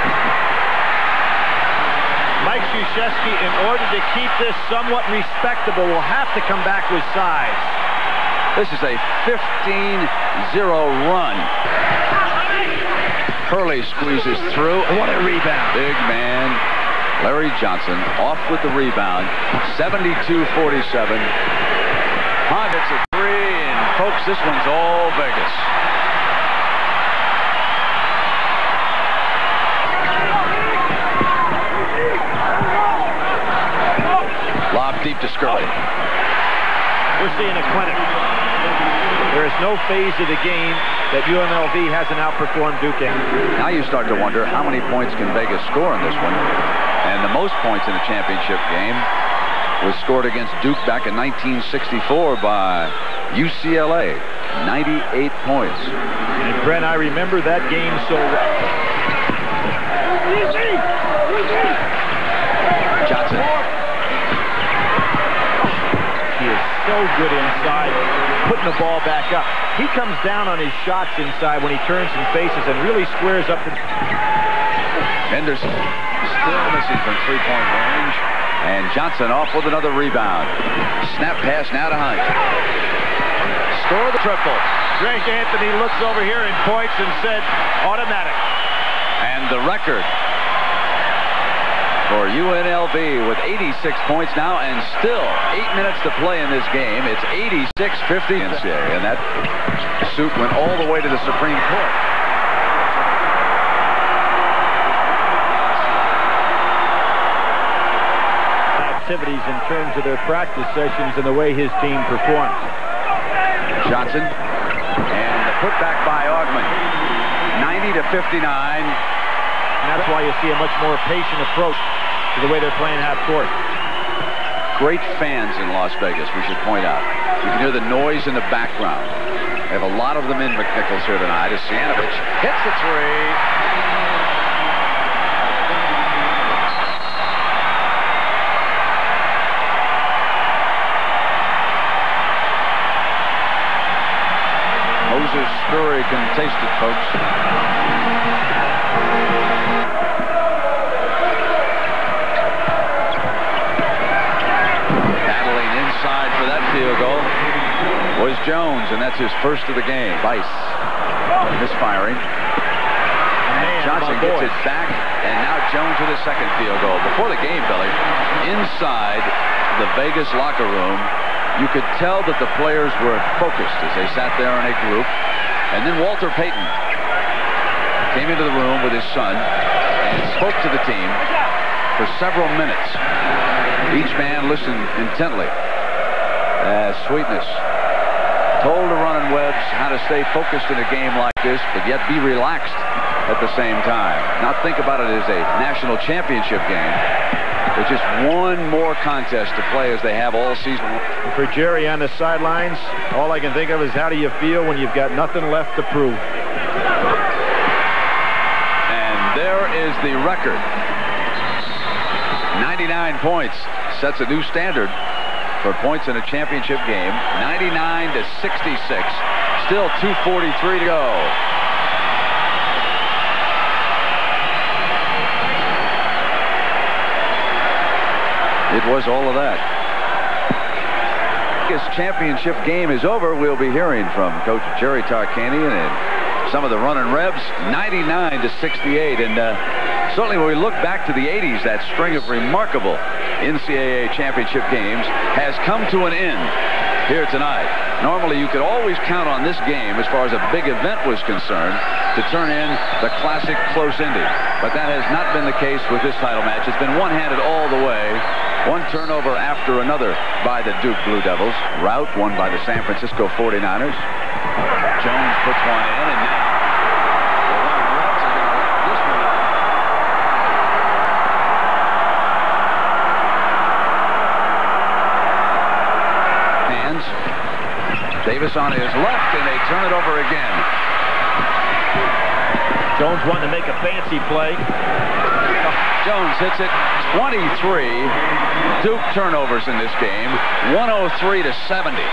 Mike Krzyzewski, in order to keep this somewhat respectable, will have to come back with size. This is a fifteen zero run. Hurley squeezes through. What a rebound. Big man Larry Johnson off with the rebound. seventy-two forty-seven. Hunt hits a three, and folks, this one's all Vegas. Lob deep to Scurry. We're seeing a clinic. There is no phase of the game that U N L V hasn't outperformed Duke in. Now you start to wonder how many points can Vegas score in this one. And the most points in a championship game was scored against Duke back in nineteen sixty-four by U C L A. ninety-eight points. And Brent, I remember that game so well. Johnson. He is so good inside, putting the ball back up. He comes down on his shots inside when he turns and faces and really squares up. The... Henderson still missing from three-point range. And Johnson off with another rebound. Snap pass now to Hunt. Score the triple. Greg Anthony looks over here and points and said, automatic. And the record for U N L V with eighty-six points now, and still eight minutes to play in this game. It's eighty-six fifty. And that suit went all the way to the Supreme Court. Activities in terms of their practice sessions and the way his team performs. Johnson, and the putback by Augmon. ninety to fifty-nine. And that's why you see a much more patient approach to the way they're playing half court. Great fans in Las Vegas, we should point out. You can hear the noise in the background. They have a lot of them in McNichols here tonight as Cianovich hits the three. Moses Scurry can taste it, folks. Battling inside for that field goal was Jones, and that's his first of the game. Vice misfiring. Johnson gets it back, and now Jones with his second field goal. Before the game, Billy, inside the Vegas locker room, you could tell that the players were focused as they sat there in a group. And then Walter Payton came into the room with his son and spoke to the team for several minutes. Each man listened intently as Sweetness told the running Webbs how to stay focused in a game like this, but yet be relaxed at the same time. Not think about it as a national championship game. It's just one more contest to play as they have all season. For Jerry on the sidelines, all I can think of is how do you feel when you've got nothing left to prove? And there is the record. ninety-nine points sets a new standard for points in a championship game. ninety-nine to sixty-six. Still two forty-three to go. It was all of that. This championship game is over. We'll be hearing from Coach Jerry Tarkanian and some of the running Rebs. ninety-nine to sixty-eight. And uh, certainly when we look back to the eighties, that string of remarkable N C double A championship games has come to an end here tonight. Normally, you could always count on this game, as far as a big event was concerned, to turn in the classic close ending. But that has not been the case with this title match. It's been one-handed all the way. One turnover after another by the Duke Blue Devils. Rout won by the San Francisco forty-niners. Jones puts one in, and Davis on his left, and they turn it over again. Jones wanting to make a fancy play. Jones hits it twenty-three. Duke turnovers in this game, one oh three to seventy.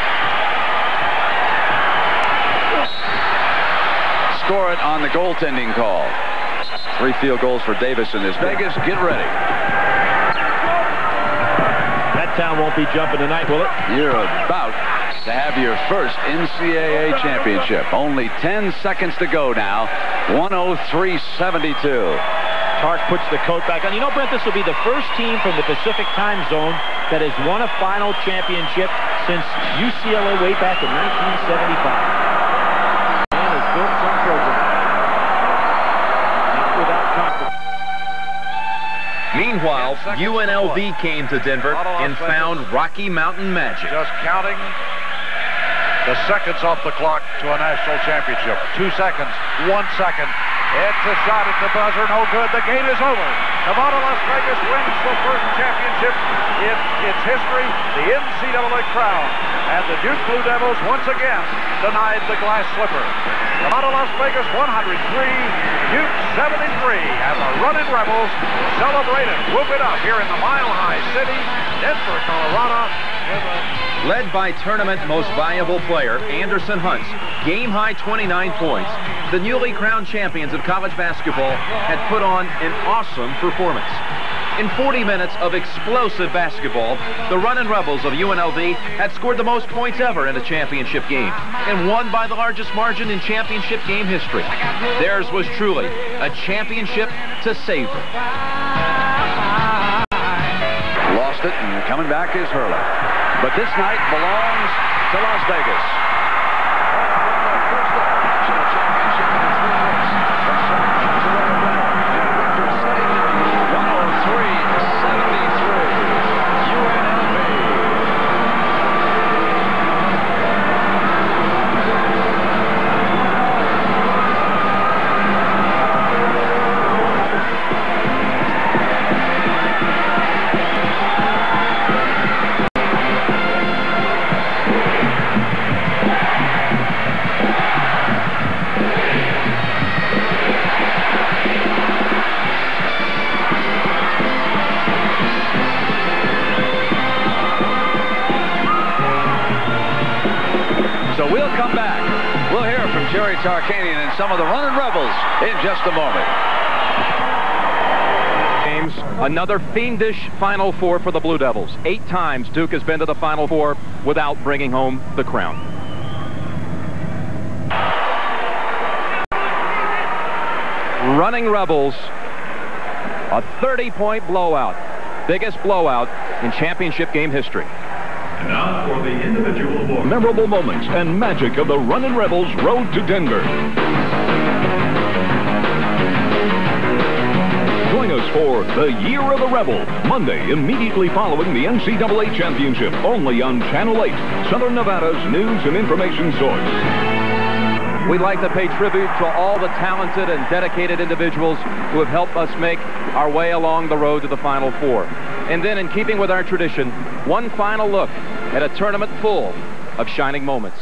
Score it on the goaltending call. Three field goals for Davis in this. Vegas, get ready. That town won't be jumping tonight, will it? You're about to have your first N C double A championship. Only ten seconds to go now. one oh three seventy-two. Tark puts the coat back on. You know, Brent, this will be the first team from the Pacific time zone that has won a final championship since U C L A way back in nineteen seventy-five. Man has built some program. Not without confidence. Meanwhile, U N L V came to Denver and found Rocky Mountain magic. Just counting the seconds off the clock to a national championship. Two seconds, one second. It's a shot at the buzzer, no good. The game is over. Nevada, Las Vegas wins the first championship in its history, the N C double A crown. And the Duke Blue Devils once again denied the glass slipper. Nevada, Las Vegas one hundred three, Duke seventy-three. And the running Rebels celebrate and whoop it up here in the Mile High City, Denver, Colorado. Led by tournament most valuable player, Anderson Hunt, game-high twenty-nine points, the newly crowned champions of college basketball had put on an awesome performance. In forty minutes of explosive basketball, the Runnin' Rebels of U N L V had scored the most points ever in a championship game and won by the largest margin in championship game history. Theirs was truly a championship to savor. Lost it, and coming back is Hurley. But this night belongs to Las Vegas. one oh three seventy-three. U N L V. So we'll come back. We'll hear from Jerry Tarkanian and some of the Runnin' Rebels in just a moment. James, another fiendish Final Four for the Blue Devils. Eight times Duke has been to the Final Four without bringing home the crown. Running Rebels, a thirty-point blowout. Biggest blowout in championship game history. And now for the individual awards. Memorable moments and magic of the Runnin' Rebels road to Denver. Join us for the Year of the Rebel, Monday immediately following the N C double A Championship, only on Channel eight, Southern Nevada's news and information source. We'd like to pay tribute to all the talented and dedicated individuals who have helped us make our way along the road to the Final Four. And then, in keeping with our tradition, one final look at a tournament full of shining moments.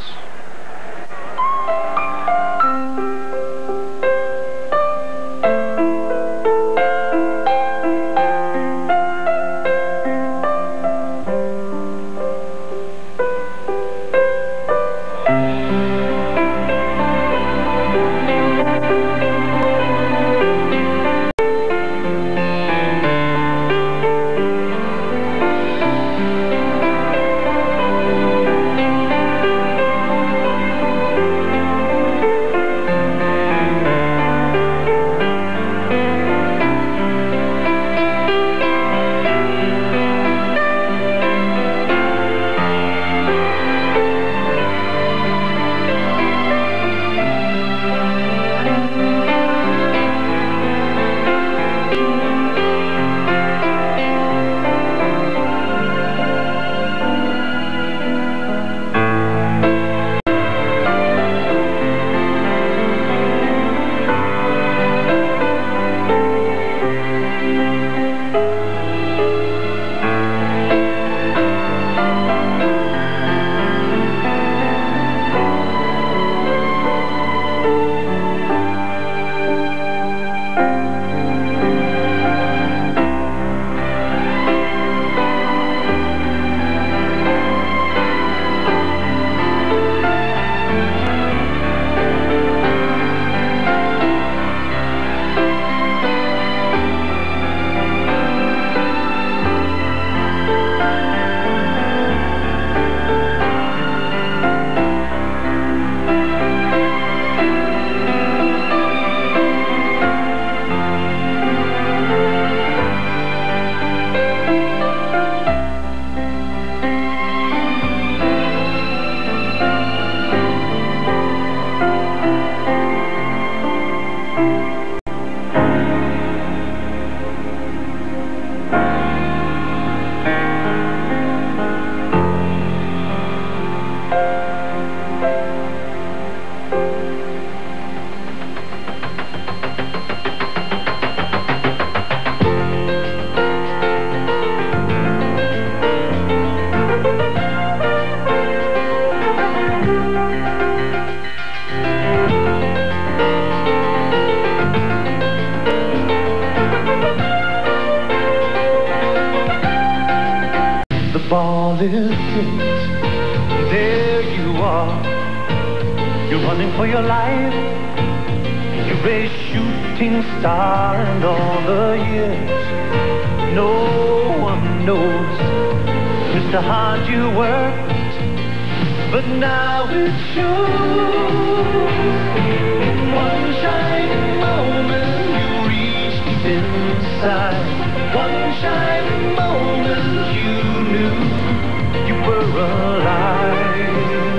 ball is hit. There you are. You're running for your life. You're a shooting star, and all the years no one knows just how hard you worked, but now it shows. One shining moment you reach deep inside. One shining moment you knew you were alive.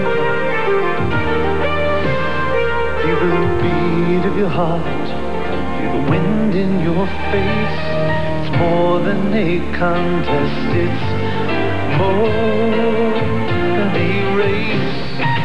Feel the beat of your heart, feel the wind in your face. It's more than a contest, it's more than a race.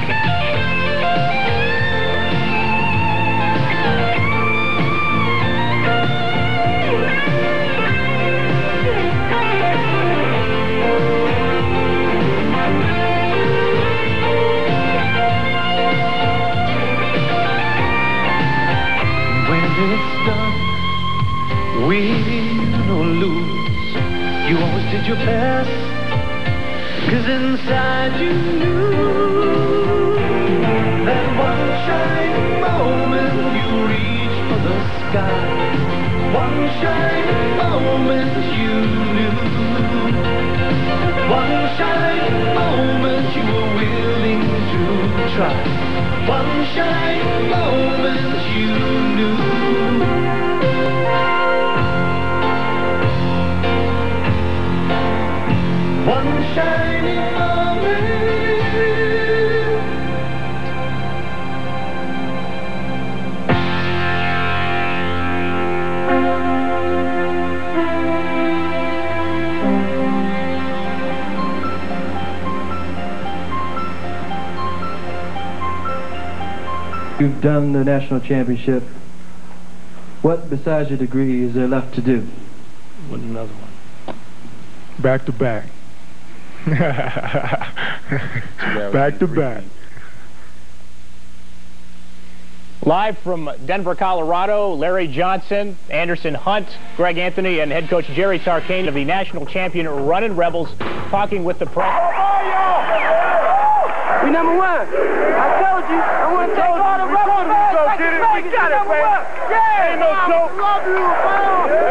It's done, win or lose, you always did your best, 'cause inside you knew that one shining moment you reached for the sky. One shining moment you knew. One shining moment you were willing to try. One shining moment you knew. One shining moment. You've done the national championship. What, besides your degree, is there left to do? With another one. Back to back. Back to back. Live from Denver, Colorado, Larry Johnson, Anderson Hunt, Greg Anthony, and head coach Jerry Tarkanian of the national champion Running Rebels talking with the press. We number one. I told you. I want to take all the rebels, man. Go get it. We got it, man. Yeah. Ain't no joke. Love you, man.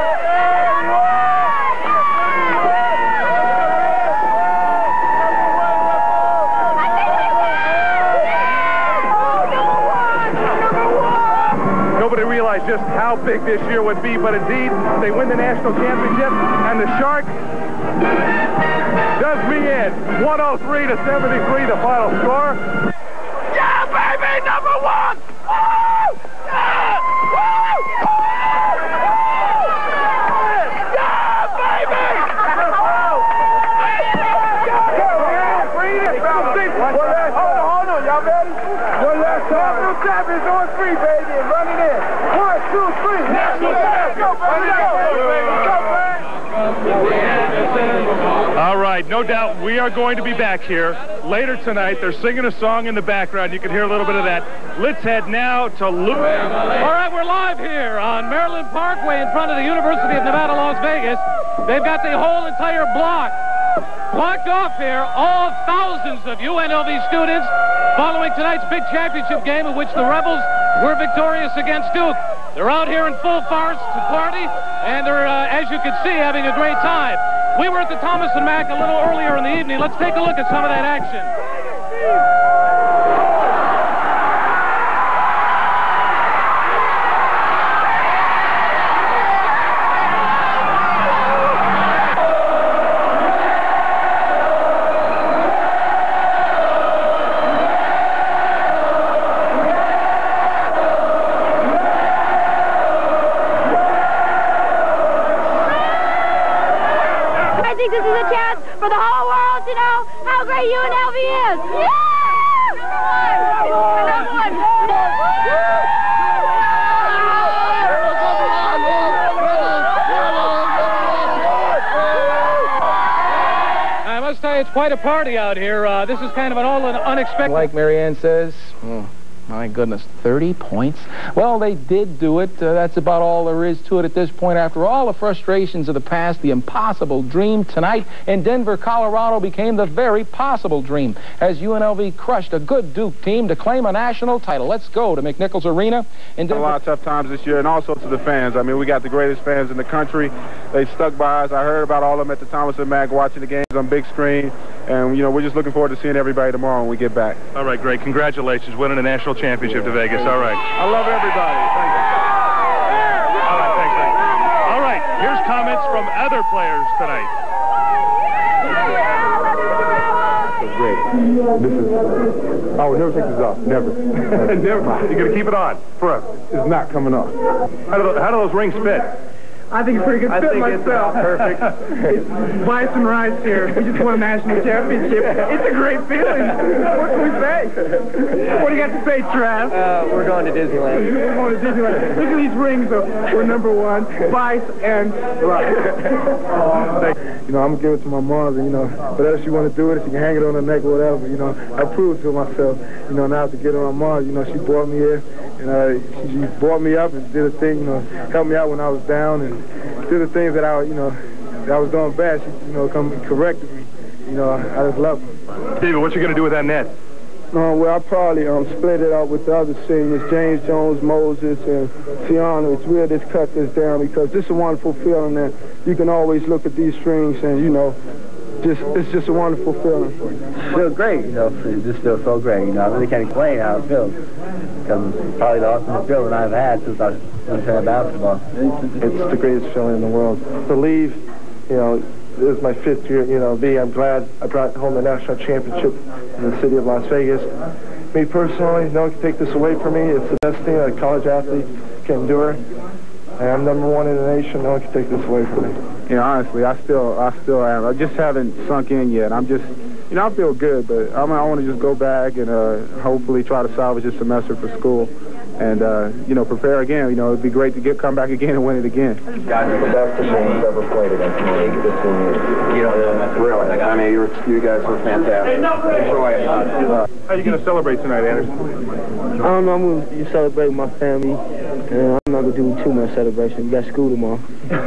Nobody realized just how big this year would be, but indeed, they win the national championship, and the Sharks does me in. one oh three to seventy-three, the final score. Yeah, baby, number one! Woo! Yeah! Woo! Woo! Yeah, baby! One last, hold on, hold on, y'all ready? One last time. National champions on three, baby, and run it in. One, two, three. National champions. Go, baby, go, baby. Go, baby. All right, no doubt we are going to be back here later tonight. They're singing a song in the background. You can hear a little bit of that. Let's head now to Luke. All right, we're live here on Maryland Parkway in front of the University of Nevada, Las Vegas. They've got the whole entire block blocked off here. All thousands of U N L V students following tonight's big championship game in which the Rebels were victorious against Duke. They're out here in full force to party, and they're, uh, as you can see, having a great time. We were at the Thomas and Mack a little earlier in the evening. Let's take a look at some of that action. great U N L V is. Yeah! Number one. Number one. I must tell you, it's quite a party out here. Uh, this is kind of an all unexpected. Like Marianne says, oh, my goodness, thirty points. Well, they did do it. Uh, that's about all there is to it at this point. After all the frustrations of the past, the impossible dream tonight in Denver, Colorado became the very possible dream as U N L V crushed a good Duke team to claim a national title. Let's go to McNichols Arena in Denver. A lot of tough times this year, and also to the fans. I mean, we got the greatest fans in the country. They stuck by us. I heard about all of them at the Thomas and Mack watching the games on big screen, and, you know, we're just looking forward to seeing everybody tomorrow when we get back. All right, great. Congratulations, winning a national championship to Vegas. All right. I love everybody. Thank you. All right, thanks, Ray. All right, here's comments from other players tonight. Great. This is, I would never take this off. Never. Never. You're going to keep it on forever. It's not coming off. How do, how do those rings fit? I think it's pretty good I fit think myself. it's perfect. It's Bison Rice here. We just won a national championship. It's a great feeling. What can we say? What do you got to say, Trav? Uh, we're going to Disneyland. We're going to Disneyland. Look at these rings. We're number one. Vice and Rice. You know, I'm going to give it to my mom, and, you know, whatever she want to do with it, she can hang it on her neck or whatever, you know. I proved to myself, you know, now to get it on my mom, you know, she brought me here, and uh, she, she brought me up and did a thing, you know, helped me out when I was down, and did the things that I, you know, that I was doing bad. She, you know, come and corrected me. You know, I just love her. David, what you going to do with that net? Uh, well, I'll probably um, split it up with the other seniors, James Jones, Moses, and Tiana. It's real to cut this down because this is a wonderful feeling that you can always look at these strings and, you know, just it's just a wonderful feeling. It feels great, you know. It just feels so great, you know. I really can't explain how it feels because it's probably the awesomest feeling I've had since I was playing basketball. It's the greatest feeling in the world. To leave, you know, this is my fifth year, you know, B, I'm glad I brought home the national championship in the city of Las Vegas. Me personally, no one can take this away from me. It's the best thing that a college athlete can endure. And I'm number one in the nation. No one can take this away from me. You know, honestly, I still, I still am. I just haven't sunk in yet. I'm just, you know, I feel good, but I'm, I want to just go back and uh, hopefully try to salvage this semester for school. And, uh, you know, prepare again. You know, it'd be great to get come back again and win it again. Guys are the best teams ever played against the league this year. You know, that's really. I mean, you, were, you guys were fantastic. Enjoy it. Uh, How are you going to celebrate tonight, Anderson? I don't know. I'm going to celebrate with my family. And I'm not going to do too much celebration. We got school tomorrow.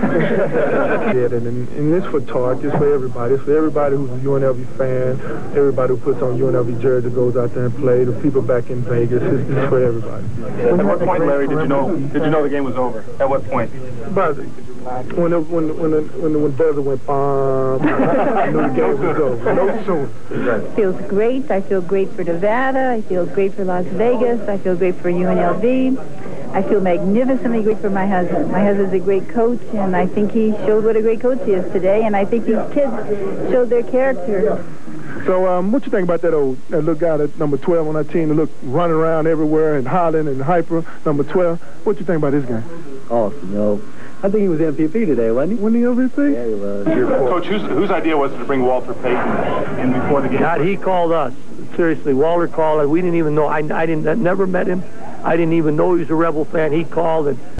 Yeah, and, and it's for Tark. It's for everybody. It's for everybody who's a U N L V fan. Everybody who puts on U N L V jersey goes out there and plays. The people back in Vegas. It's, it's for everybody. At what point, Larry, did you know did you know the game was over? At what point? But when the when the, when the, when the when buzzer went bomb, I knew the game was over. No sooner. Feels great. I feel great for Nevada. I feel great for Las Vegas. I feel great for U N L V. I feel magnificently great for my husband. My husband's a great coach, and I think he showed what a great coach he is today, and I think these kids showed their character. So, um, what you think about that old that little guy, that number twelve on that team, that look running around everywhere and hollering and hyper, number twelve? What you think about this guy? Awesome, you know. I think he was M V P today, wasn't he? Wasn't he M V P? Yeah, he was. Coach, whose, whose idea was it to bring Walter Payton in before the game? God, he called us. Seriously, Walter called us. We didn't even know. I, I didn't. I never met him. I didn't even know he was a Rebel fan. He called and